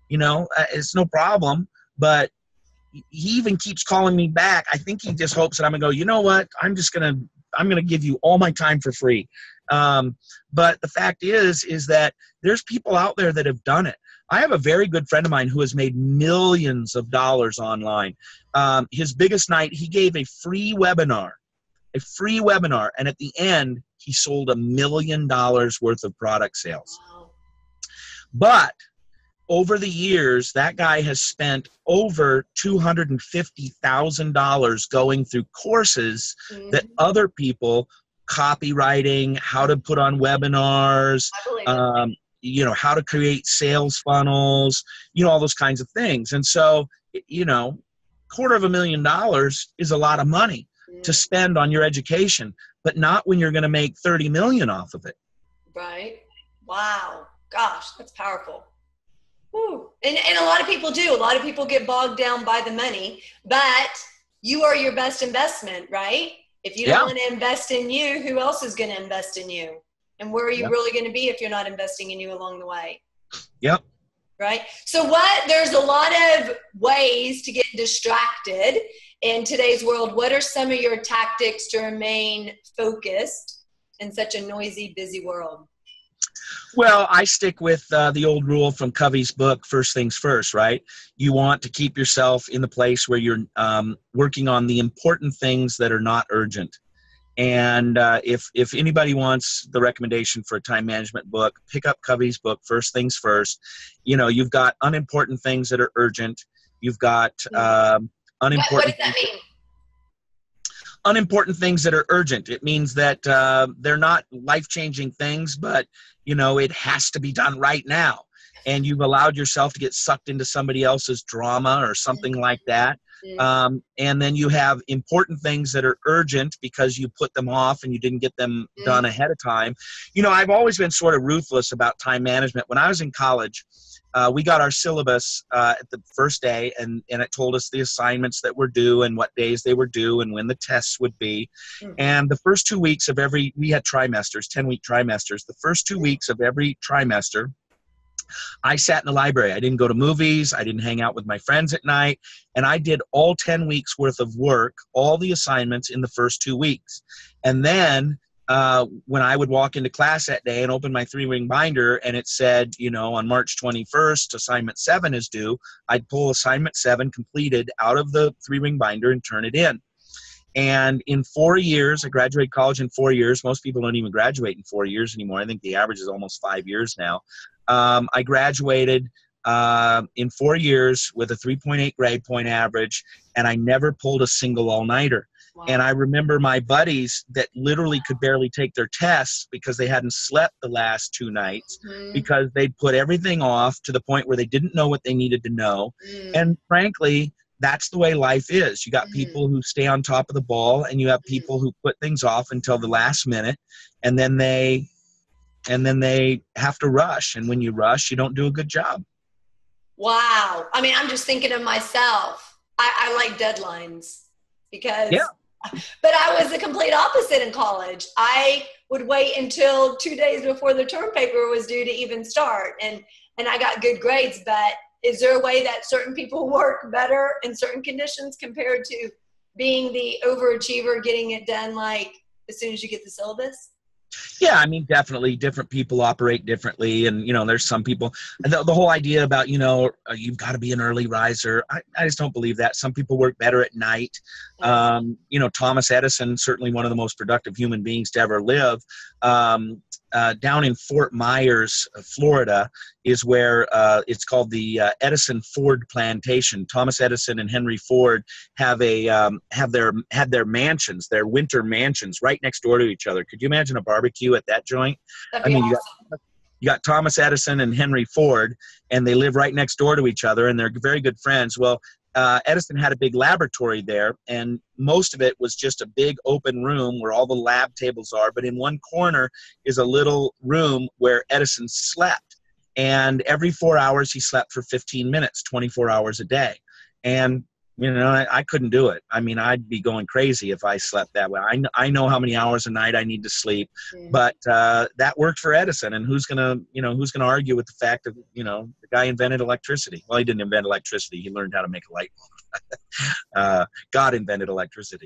It's no problem. But he even keeps calling me back. I think he just hopes that I'm going to go, you know what? I'm going to give you all my time for free. But the fact is that there's people out there that have done it. I have a very good friend of mine who has made millions of dollars online. His biggest night, he gave a free webinar, and at the end, he sold $1 million worth of product sales. Wow. But over the years, that guy has spent over $250,000 going through courses that other people, copywriting, how to put on webinars, how to create sales funnels, all those kinds of things. And so, $250,000 is a lot of money to spend on your education, but not when you're going to make 30 million off of it. Right. Wow. Gosh, that's powerful. Ooh. And a lot of people do. A lot of people get bogged down by the money, but you are your best investment, right? If you don't want to invest in you, who else is going to invest in you? And where are you really going to be if you're not investing in you along the way? Yep. Right? So there's a lot of ways to get distracted in today's world. What are some of your tactics to remain focused in such a noisy, busy world? Well, I stick with the old rule from Covey's book, First Things First, right? You want to keep yourself in the place where you're working on the important things that are not urgent. And if anybody wants the recommendation for a time management book, pick up Covey's book, First Things First. You know, you've got unimportant things that are urgent. You've got unimportant. What does that mean? Unimportant things that are urgent. It means that they're not life-changing things, but, you know, it has to be done right now. And you've allowed yourself to get sucked into somebody else's drama or something like that. And then you have important things that are urgent because you put them off and you didn't get them done ahead of time. You know, I've always been sort of ruthless about time management. When I was in college, we got our syllabus at the first day, and it told us the assignments that were due and what days they were due and when the tests would be. And the first 2 weeks of we had trimesters, 10-week trimesters. The first 2 weeks of every trimester, I sat in the library. I didn't go to movies. I didn't hang out with my friends at night. And I did all 10 weeks worth of work, all the assignments in the first 2 weeks. And then when I would walk into class that day and open my 3-ring binder and it said, you know, on March 21st, assignment 7 is due, I'd pull assignment 7 completed out of the 3-ring binder and turn it in. And in 4 years, I graduated college in 4 years. Most people don't even graduate in 4 years anymore. I think the average is almost 5 years now. I graduated in 4 years with a 3.8 grade point average, and I never pulled a single all-nighter. Wow. And I remember my buddies that literally could barely take their tests because they hadn't slept the last 2 nights because they'd put everything off to the point where they didn't know what they needed to know. And frankly, that's the way life is. You got people who stay on top of the ball, and you have people who put things off until the last minute, and then they have to rush. And when you rush, you don't do a good job. Wow. I mean, I'm just thinking of myself. I like deadlines because, but I was the complete opposite in college. I would wait until 2 days before the term paper was due to even start. And I got good grades, but is there a way that certain people work better in certain conditions compared to being the overachiever, getting it done like as soon as you get the syllabus? Yeah, I mean, definitely different people operate differently. And, you know, there's some people, the whole idea about, you know, you've got to be an early riser. I just don't believe that. Some people work better at night. You know, Thomas Edison, certainly one of the most productive human beings to ever live, down in Fort Myers, Florida, is where it's called the Edison Ford Plantation. Thomas Edison and Henry Ford have their mansions, their winter mansions, right next door to each other. Could you imagine a barbecue at that joint? That'd be awesome. You got Thomas Edison and Henry Ford, and they live right next door to each other, and they're very good friends. Well, Edison had a big laboratory there, and most of it was just a big open room where all the lab tables are. But in one corner is a little room where Edison slept. And every 4 hours, he slept for 15 minutes, 24 hours a day. And, you know, I couldn't do it. I mean, I'd be going crazy if I slept that way. I know how many hours a night I need to sleep, but that worked for Edison. And who's gonna argue with the fact that, you know, the guy invented electricity? Well, he didn't invent electricity. He learned how to make a light bulb. God invented electricity.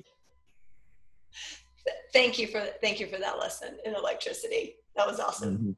Thank you for that lesson in electricity. That was awesome.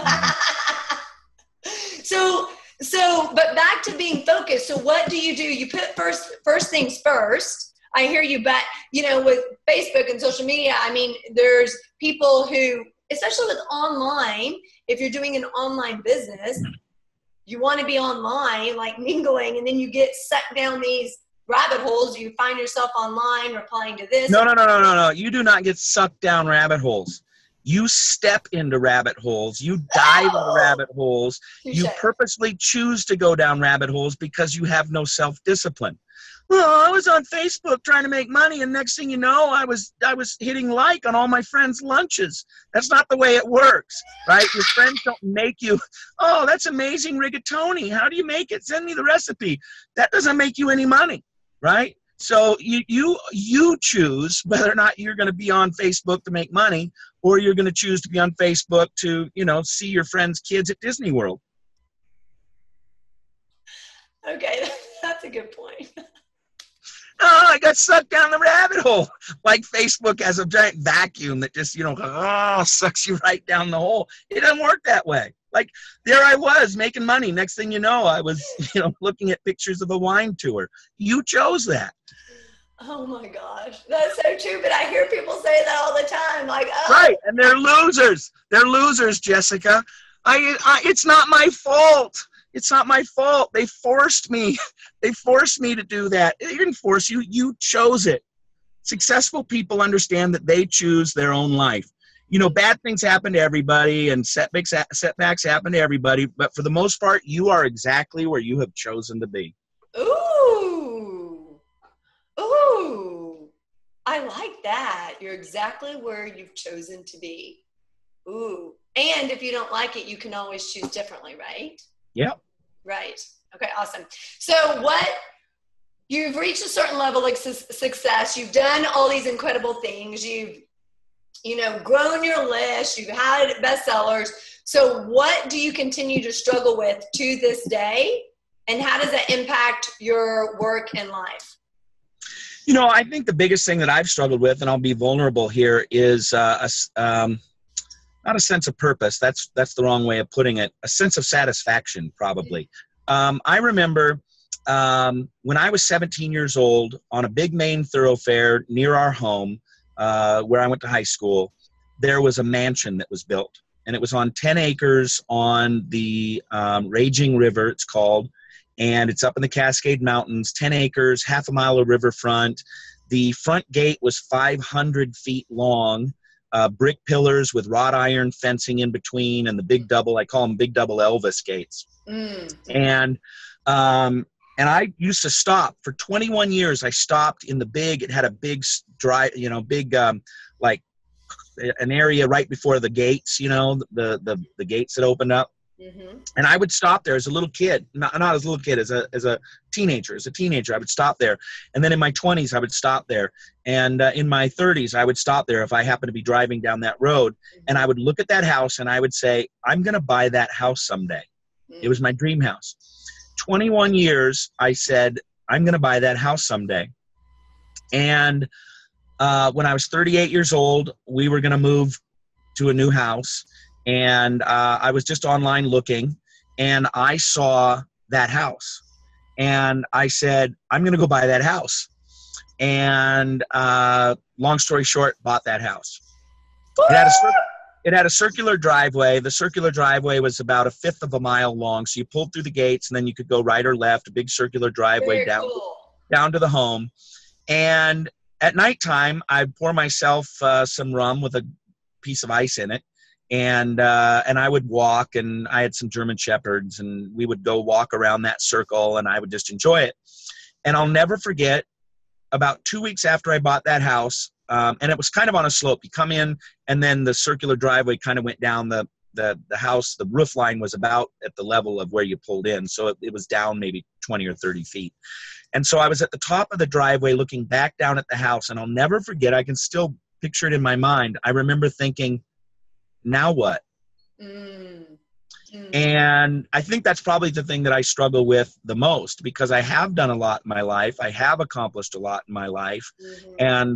But back to being focused. So what do? You put first things first. I hear you, but, you know, with Facebook and social media, I mean, there's people who, especially with online, if you're doing an online business, you want to be online, like mingling, and then you get sucked down these rabbit holes. You find yourself online replying to this. No. You do not get sucked down rabbit holes. You step into rabbit holes. You dive into rabbit holes. You purposely choose to go down rabbit holes because you have no self-discipline. well, I was on Facebook trying to make money, and next thing you know, I was hitting like on all my friends' lunches. That's not the way it works, right? Your friends don't make you, oh, that's amazing rigatoni. How do you make it? Send me the recipe. That doesn't make you any money, right? So you choose whether or not you're going to be on Facebook to make money, or you're going to choose to be on Facebook to, see your friends' kids at Disney World. Okay, that's a good point. Oh, I got sucked down the rabbit hole. Like Facebook has a giant vacuum that just, sucks you right down the hole. It doesn't work that way. Like, there I was making money. Next thing you know, I was, looking at pictures of a wine tour. You chose that. Oh my gosh, that's so true. But I hear people say that all the time. Like, oh. Right, and they're losers. They're losers, Jessica. It's not my fault. It's not my fault. They forced me. They forced me to do that. They didn't force you. You chose it. Successful people understand that they choose their own life. Bad things happen to everybody, and setbacks happen to everybody. But for the most part, you are exactly where you have chosen to be. Ooh. Ooh. I like that. You're exactly where you've chosen to be. Ooh. And if you don't like it, you can always choose differently, right? Yep. Right. Okay, awesome. So you've reached a certain level of success. You've done all these incredible things. You've, grown your list. You've had bestsellers. So what do you continue to struggle with to this day? And how does that impact your work and life? I think the biggest thing that I've struggled with, and I'll be vulnerable here, is not a sense of purpose. That's the wrong way of putting it. A sense of satisfaction, probably. I remember when I was 17 years old, on a big main thoroughfare near our home, where I went to high school, there was a mansion that was built. And it was on 10 acres on the Raging River, it's called. And it's up in the Cascade Mountains, 10 acres, half a mile of riverfront. The front gate was 500 feet long. Brick pillars with wrought iron fencing in between, and the big double, I call them big double Elvis gates. And I used to stop for 21 years. I stopped in it had a big like an area right before the gates, the gates that opened up. Mm-hmm. And I would stop there as a little kid, not as a little kid, as a teenager. As a teenager, I would stop there. And then in my 20s, I would stop there. And in my 30s, I would stop there if I happened to be driving down that road. Mm-hmm. And I would look at that house and I would say, I'm going to buy that house someday. Mm-hmm. It was my dream house. 21 years, I said, I'm going to buy that house someday. And when I was 38 years old, we were going to move to a new house. And I was just online looking, and I saw that house. And I said, I'm going to go buy that house. And long story short, bought that house. It had a circular driveway. The circular driveway was about 1/5 of a mile long. So you pulled through the gates, and then you could go right or left, a big circular driveway down to the home. And at nighttime, I'd pour myself some rum with a piece of ice in it. And I would walk, and I had some German Shepherds, and we would go walk around that circle, and I would just enjoy it. And I'll never forget, about 2 weeks after I bought that house, and it was kind of on a slope. You come in, and then the circular driveway kind of went down the house. The roof line was about at the level of where you pulled in, so it was down maybe 20 or 30 feet. And so I was at the top of the driveway looking back down at the house, and I'll never forget, I can still picture it in my mind. I remember thinking, now what? And I think that's probably the thing that I struggle with the most, because I have done a lot in my life. I have accomplished a lot in my life. Mm-hmm.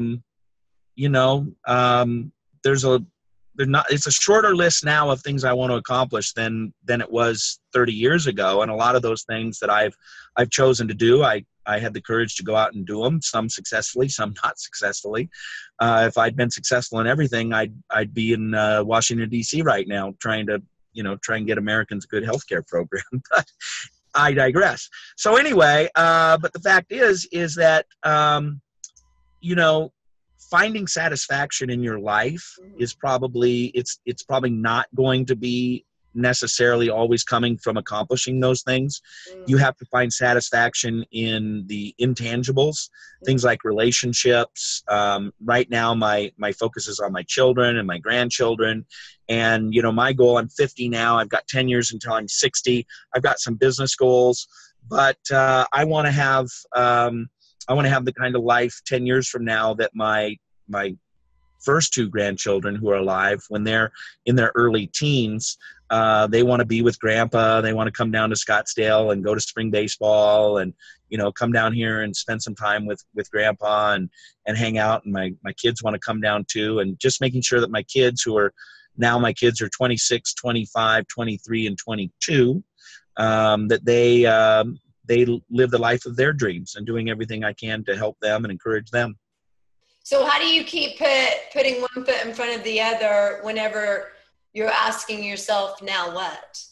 And, it's a shorter list now of things I want to accomplish than it was 30 years ago. And a lot of those things that I've chosen to do, I had the courage to go out and do them, some successfully, some not successfully. If I'd been successful in everything, I'd be in Washington, D.C. right now trying to get Americans a good healthcare program. But I digress. So anyway, but the fact is that, finding satisfaction in your life is probably, it's probably not going to be necessarily always coming from accomplishing those things. You have to find satisfaction in the intangibles, things like relationships. Right now, my focus is on my children and my grandchildren. And, my goal, I'm 50 now. I've got 10 years until I'm 60. I've got some business goals, but I want to have the kind of life 10 years from now that my first two grandchildren who are alive, when they're in their early teens, they want to be with grandpa. They want to come down to Scottsdale and go to spring baseball and, come down here and spend some time with grandpa and hang out. And my kids want to come down too. And just making sure that my kids my kids are 26, 25, 23, and 22, that they live the life of their dreams, and doing everything I can to help them and encourage them. So how do you keep putting one foot in front of the other whenever you're asking yourself, now what?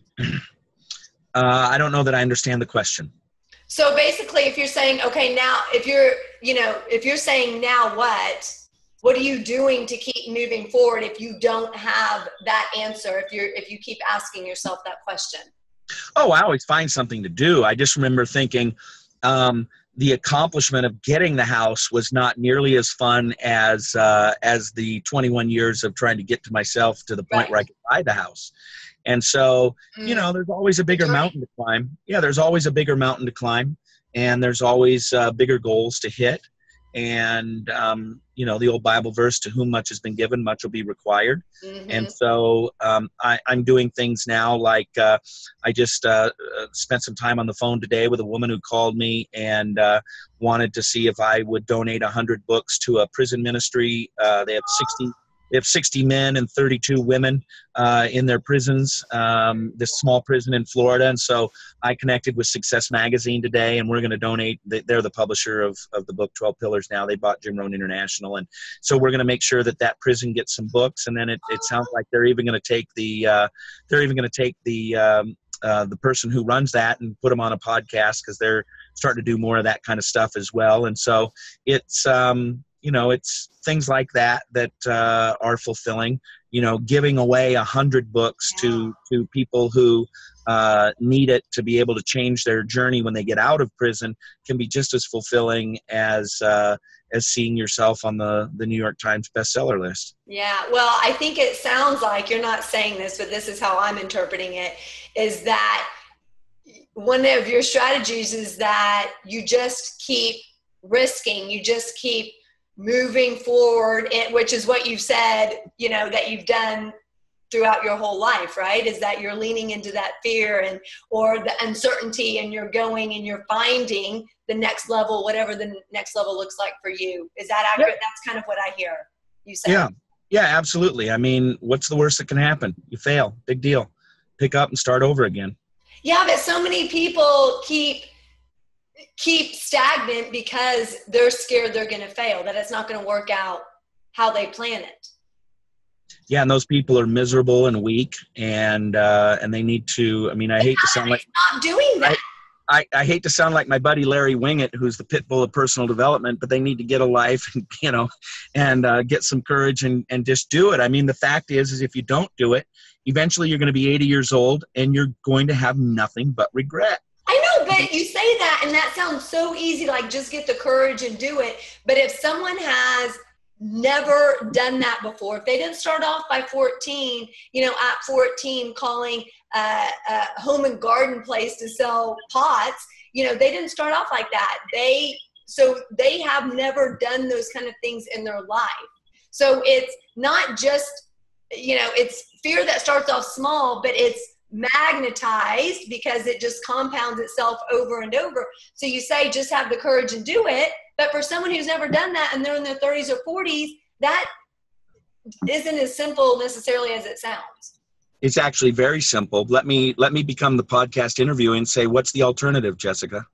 I don't know that I understand the question. So basically, if you're saying, okay, now, if you're saying now what are you doing to keep moving forward if you don't have that answer, if you keep asking yourself that question? Oh, I always find something to do. I just remember thinking, the accomplishment of getting the house was not nearly as fun as the 21 years of trying to get to myself to the point where I could buy the house. And so, there's always a bigger mountain to climb. Yeah, there's always a bigger mountain to climb, and there's always bigger goals to hit. And, the old Bible verse, to whom much has been given, much will be required. Mm-hmm. And so I'm doing things now like I just spent some time on the phone today with a woman who called me and wanted to see if I would donate 100 books to a prison ministry. They have 60 men and 32 women in their prisons, this small prison in Florida. And so I connected with Success Magazine today, and we're going to donate. They're the publisher of the book 12 Pillars now. They bought Jim Rohn International. And so we're going to make sure that prison gets some books. And then it sounds like they're even going to take the person who runs that and put them on a podcast, because they're starting to do more of that kind of stuff as well. And so it's it's things like that are fulfilling. Giving away 100 books to people who need it to be able to change their journey when they get out of prison can be just as fulfilling as seeing yourself on the New York Times bestseller list. Yeah, well, I think it sounds like, you're not saying this, but this is how I'm interpreting it, is that one of your strategies is that you just keep risking, you just keep moving forward, which is what you've said, that you've done throughout your whole life, right? Is that you're leaning into that fear or the uncertainty, and you're going and you're finding the next level, whatever the next level looks like for you. Is that accurate? Yeah. That's kind of what I hear you say. Yeah, absolutely. I mean, what's the worst that can happen? You fail. Big deal. Pick up and start over again. Yeah, but so many people keep stagnant because they're scared they're going to fail, that it's not going to work out how they plan it. Yeah, and those people are miserable and weak, and they need to. I mean, I hate to sound like not doing that. I hate to sound like my buddy Larry Wingett, who's the pit bull of personal development, but they need to get a life and get some courage and just do it. I mean, the fact is if you don't do it, eventually you're going to be 80 years old and you're going to have nothing but regret. I know, but you say that and that sounds so easy, like just get the courage and do it. But if someone has never done that before, if they didn't start off by 14, at 14 calling a home and garden place to sell pots, they didn't start off like that. So they have never done those kind of things in their life. So it's not just, it's fear that starts off small, but it's magnetized because it just compounds itself over and over. So you say, just have the courage and do it. But for someone who's never done that and they're in their 30s or 40s, that isn't as simple necessarily as it sounds. It's actually very simple. Let me become the podcast interview and say, what's the alternative, Jessica?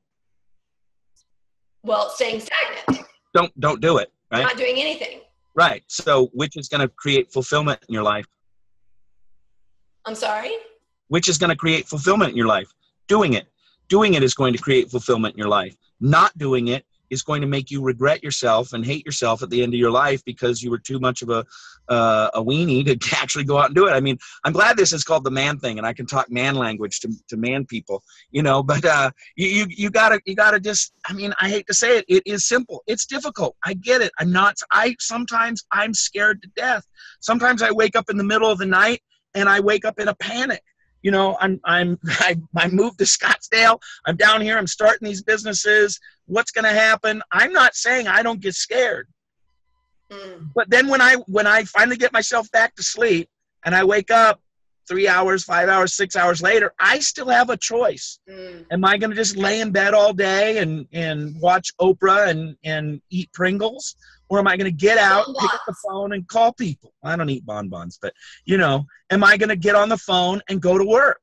Well, staying stagnant. Don't do it. Right? You're not doing anything. Right. So which is going to create fulfillment in your life? I'm sorry? Which is going to create fulfillment in your life? Doing it. Doing it is going to create fulfillment in your life. Not doing it is going to make you regret yourself and hate yourself at the end of your life because you were too much of a weenie to actually go out and do it. I mean, I'm glad this is called the man thing and I can talk man language to man people, you know, but you gotta just, I mean, I hate to say it, it is simple. It's difficult. I get it. Sometimes I'm scared to death. Sometimes I wake up in the middle of the night and I wake up in a panic. You know, I moved to Scottsdale. I'm down here. I'm starting these businesses. What's going to happen? I'm not saying I don't get scared. But then when I finally get myself back to sleep and I wake up 3 hours, 5 hours, 6 hours later, I still have a choice. Am I going to just lay in bed all day and watch Oprah and eat Pringles? Or am I going to get out, pick up the phone, and call people? I don't eat bonbons, but, you know, am I going to get on the phone and go to work?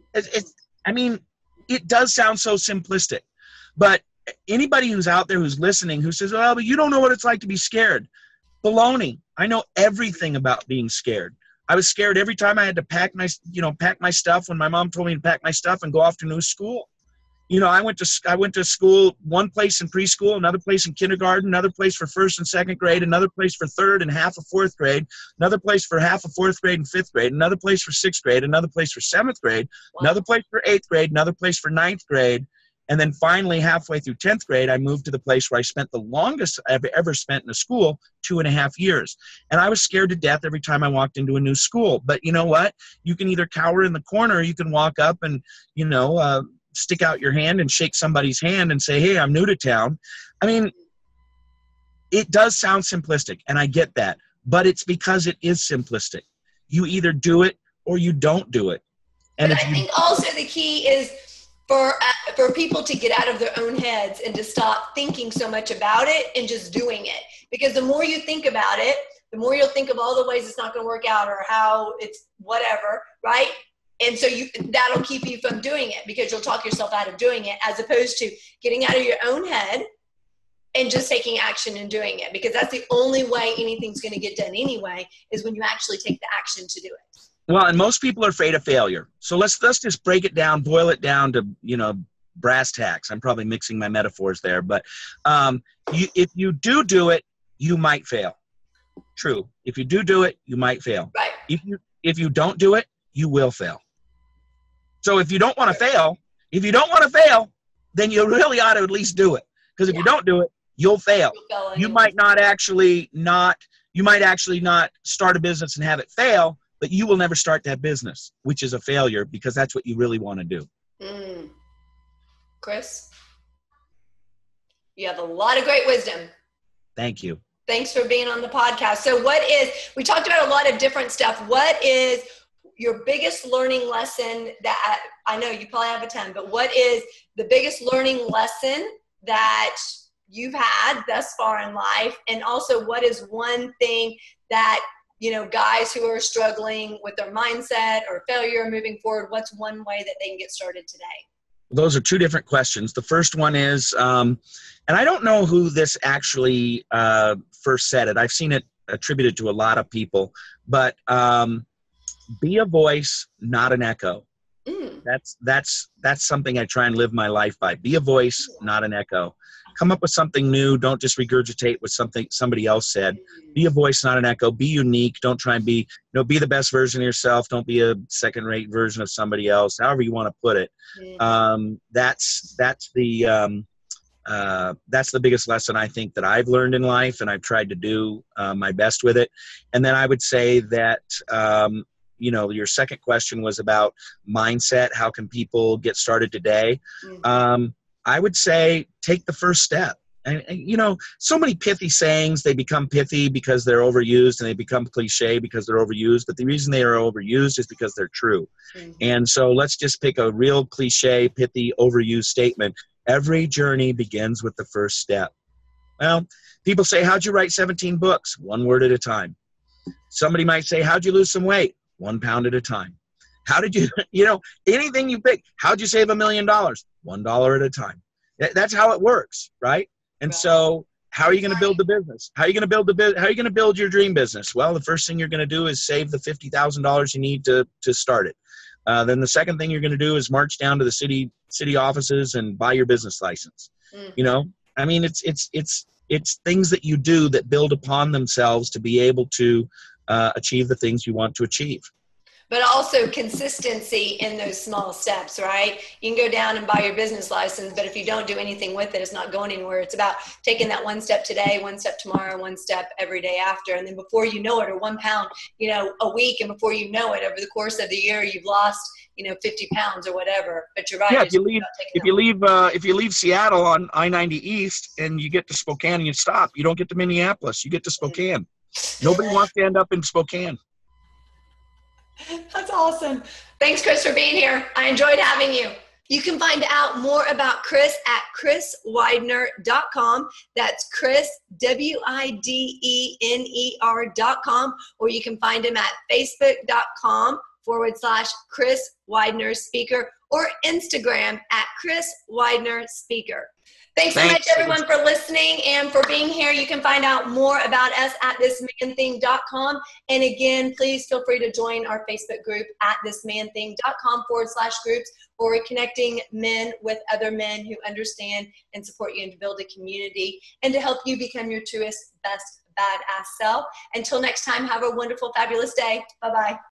I mean, it does sound so simplistic. But anybody who's out there who's listening who says, well, but you don't know what it's like to be scared. Baloney. I know everything about being scared. I was scared every time I had to pack my stuff when my mom told me to pack my stuff and go off to new school. You know, I went to school, one place in preschool, another place in kindergarten, another place for first and second grade, another place for third and half of fourth grade, another place for half of fourth grade and fifth grade, another place for sixth grade, another place for seventh grade, another place for eighth grade, another place for ninth grade. And then finally, halfway through 10th grade, I moved to the place where I spent the longest I've ever spent in a school, 2.5 years. And I was scared to death every time I walked into a new school. But you know what? You can either cower in the corner, or you can walk up and, you know, stick out your hand and shake somebody's hand and say, hey, I'm new to town. I mean, it does sound simplistic, and I get that, but it's because it is simplistic. You either do it or you don't do it. And I think also the key is for people to get out of their own heads and to stop thinking so much about it and just doing it. Because the more you think about it, the more you'll think of all the ways it's not going to work out or how it's whatever, right? And so that'll keep you from doing it because you'll talk yourself out of doing it, as opposed to getting out of your own head and just taking action and doing it. Because that's the only way anything's going to get done anyway, is when you actually take the action to do it. Well, and most people are afraid of failure. So let's just break it down, boil it down to, you know, brass tacks. I'm probably mixing my metaphors there, but if you do it, you might fail. True. If you do it, you might fail. Right. If you don't do it, you will fail. So if you don't want to fail, then you really ought to at least do it. Because if you don't do it, you'll fail. You might actually not start a business and have it fail, but you will never start that business, which is a failure, because that's what you really want to do. Chris, you have a lot of great wisdom. Thank you. Thanks for being on the podcast. So we talked about a lot of different stuff. What is your biggest learning lesson that, I know you probably have a ton, but what is the biggest learning lesson that you've had thus far in life? And also, what is one thing that, you know, guys who are struggling with their mindset or failure moving forward, what's one way that they can get started today? Those are two different questions. The first one is, and I don't know who this actually first said it. I've seen it attributed to a lot of people, but be a voice, not an echo. That's something I try and live my life by. Be a voice, not an echo. Come up with something new. Don't just regurgitate what somebody else said. Be a voice, not an echo. Be unique. Don't try and be the best version of yourself. Don't be a second-rate version of somebody else. However you want to put it. That's the biggest lesson I think that I've learned in life, and I've tried to do my best with it. And then I would say that your second question was about mindset. How can people get started today? I would say take the first step. And so many pithy sayings, they become pithy because they're overused, and they become cliche because they're overused. But the reason they are overused is because they're true. And so let's just pick a real cliche, pithy, overused statement. Every journey begins with the first step. Well, people say, how'd you write 17 books? 1 word at a time. Somebody might say, how'd you lose some weight? 1 pound at a time. How did you, anything you pick, how'd you save $1 million? $1 at a time. That's how it works, right? And so how are you going to build the business? How are you going to build your dream business? Well, the first thing you're going to do is save the $50,000 you need to start it. Then the second thing you're going to do is march down to the city offices and buy your business license. I mean, it's things that you do that build upon themselves to be able to achieve the things you want to achieve. But also consistency in those small steps, right? You can go down and buy your business license, but if you don't do anything with it, it's not going anywhere. It's about taking that one step today, one step tomorrow, one step every day after. And then before you know it, or 1 pound, a week, and before you know it, over the course of the year, you've lost, 50 pounds or whatever. But you're right. Yeah, if you leave Seattle on I-90 East and you get to Spokane and you stop, you don't get to Minneapolis, you get to Spokane. Nobody wants to end up in Spokane. That's awesome. Thanks, Chris, for being here. I enjoyed having you. You can find out more about Chris at chriswidener.com. That's Chris, WIDENER.com. Or you can find him at facebook.com/Chris Widener Speaker, or Instagram at Chris Widener Speaker. Thanks so much, everyone, for listening and for being here. You can find out more about us at thismanthing.com. And again, please feel free to join our Facebook group at thismanthing.com/groups, where we're connecting men with other men who understand and support you, and to build a community and to help you become your truest, best, badass self. Until next time, have a wonderful, fabulous day. Bye-bye.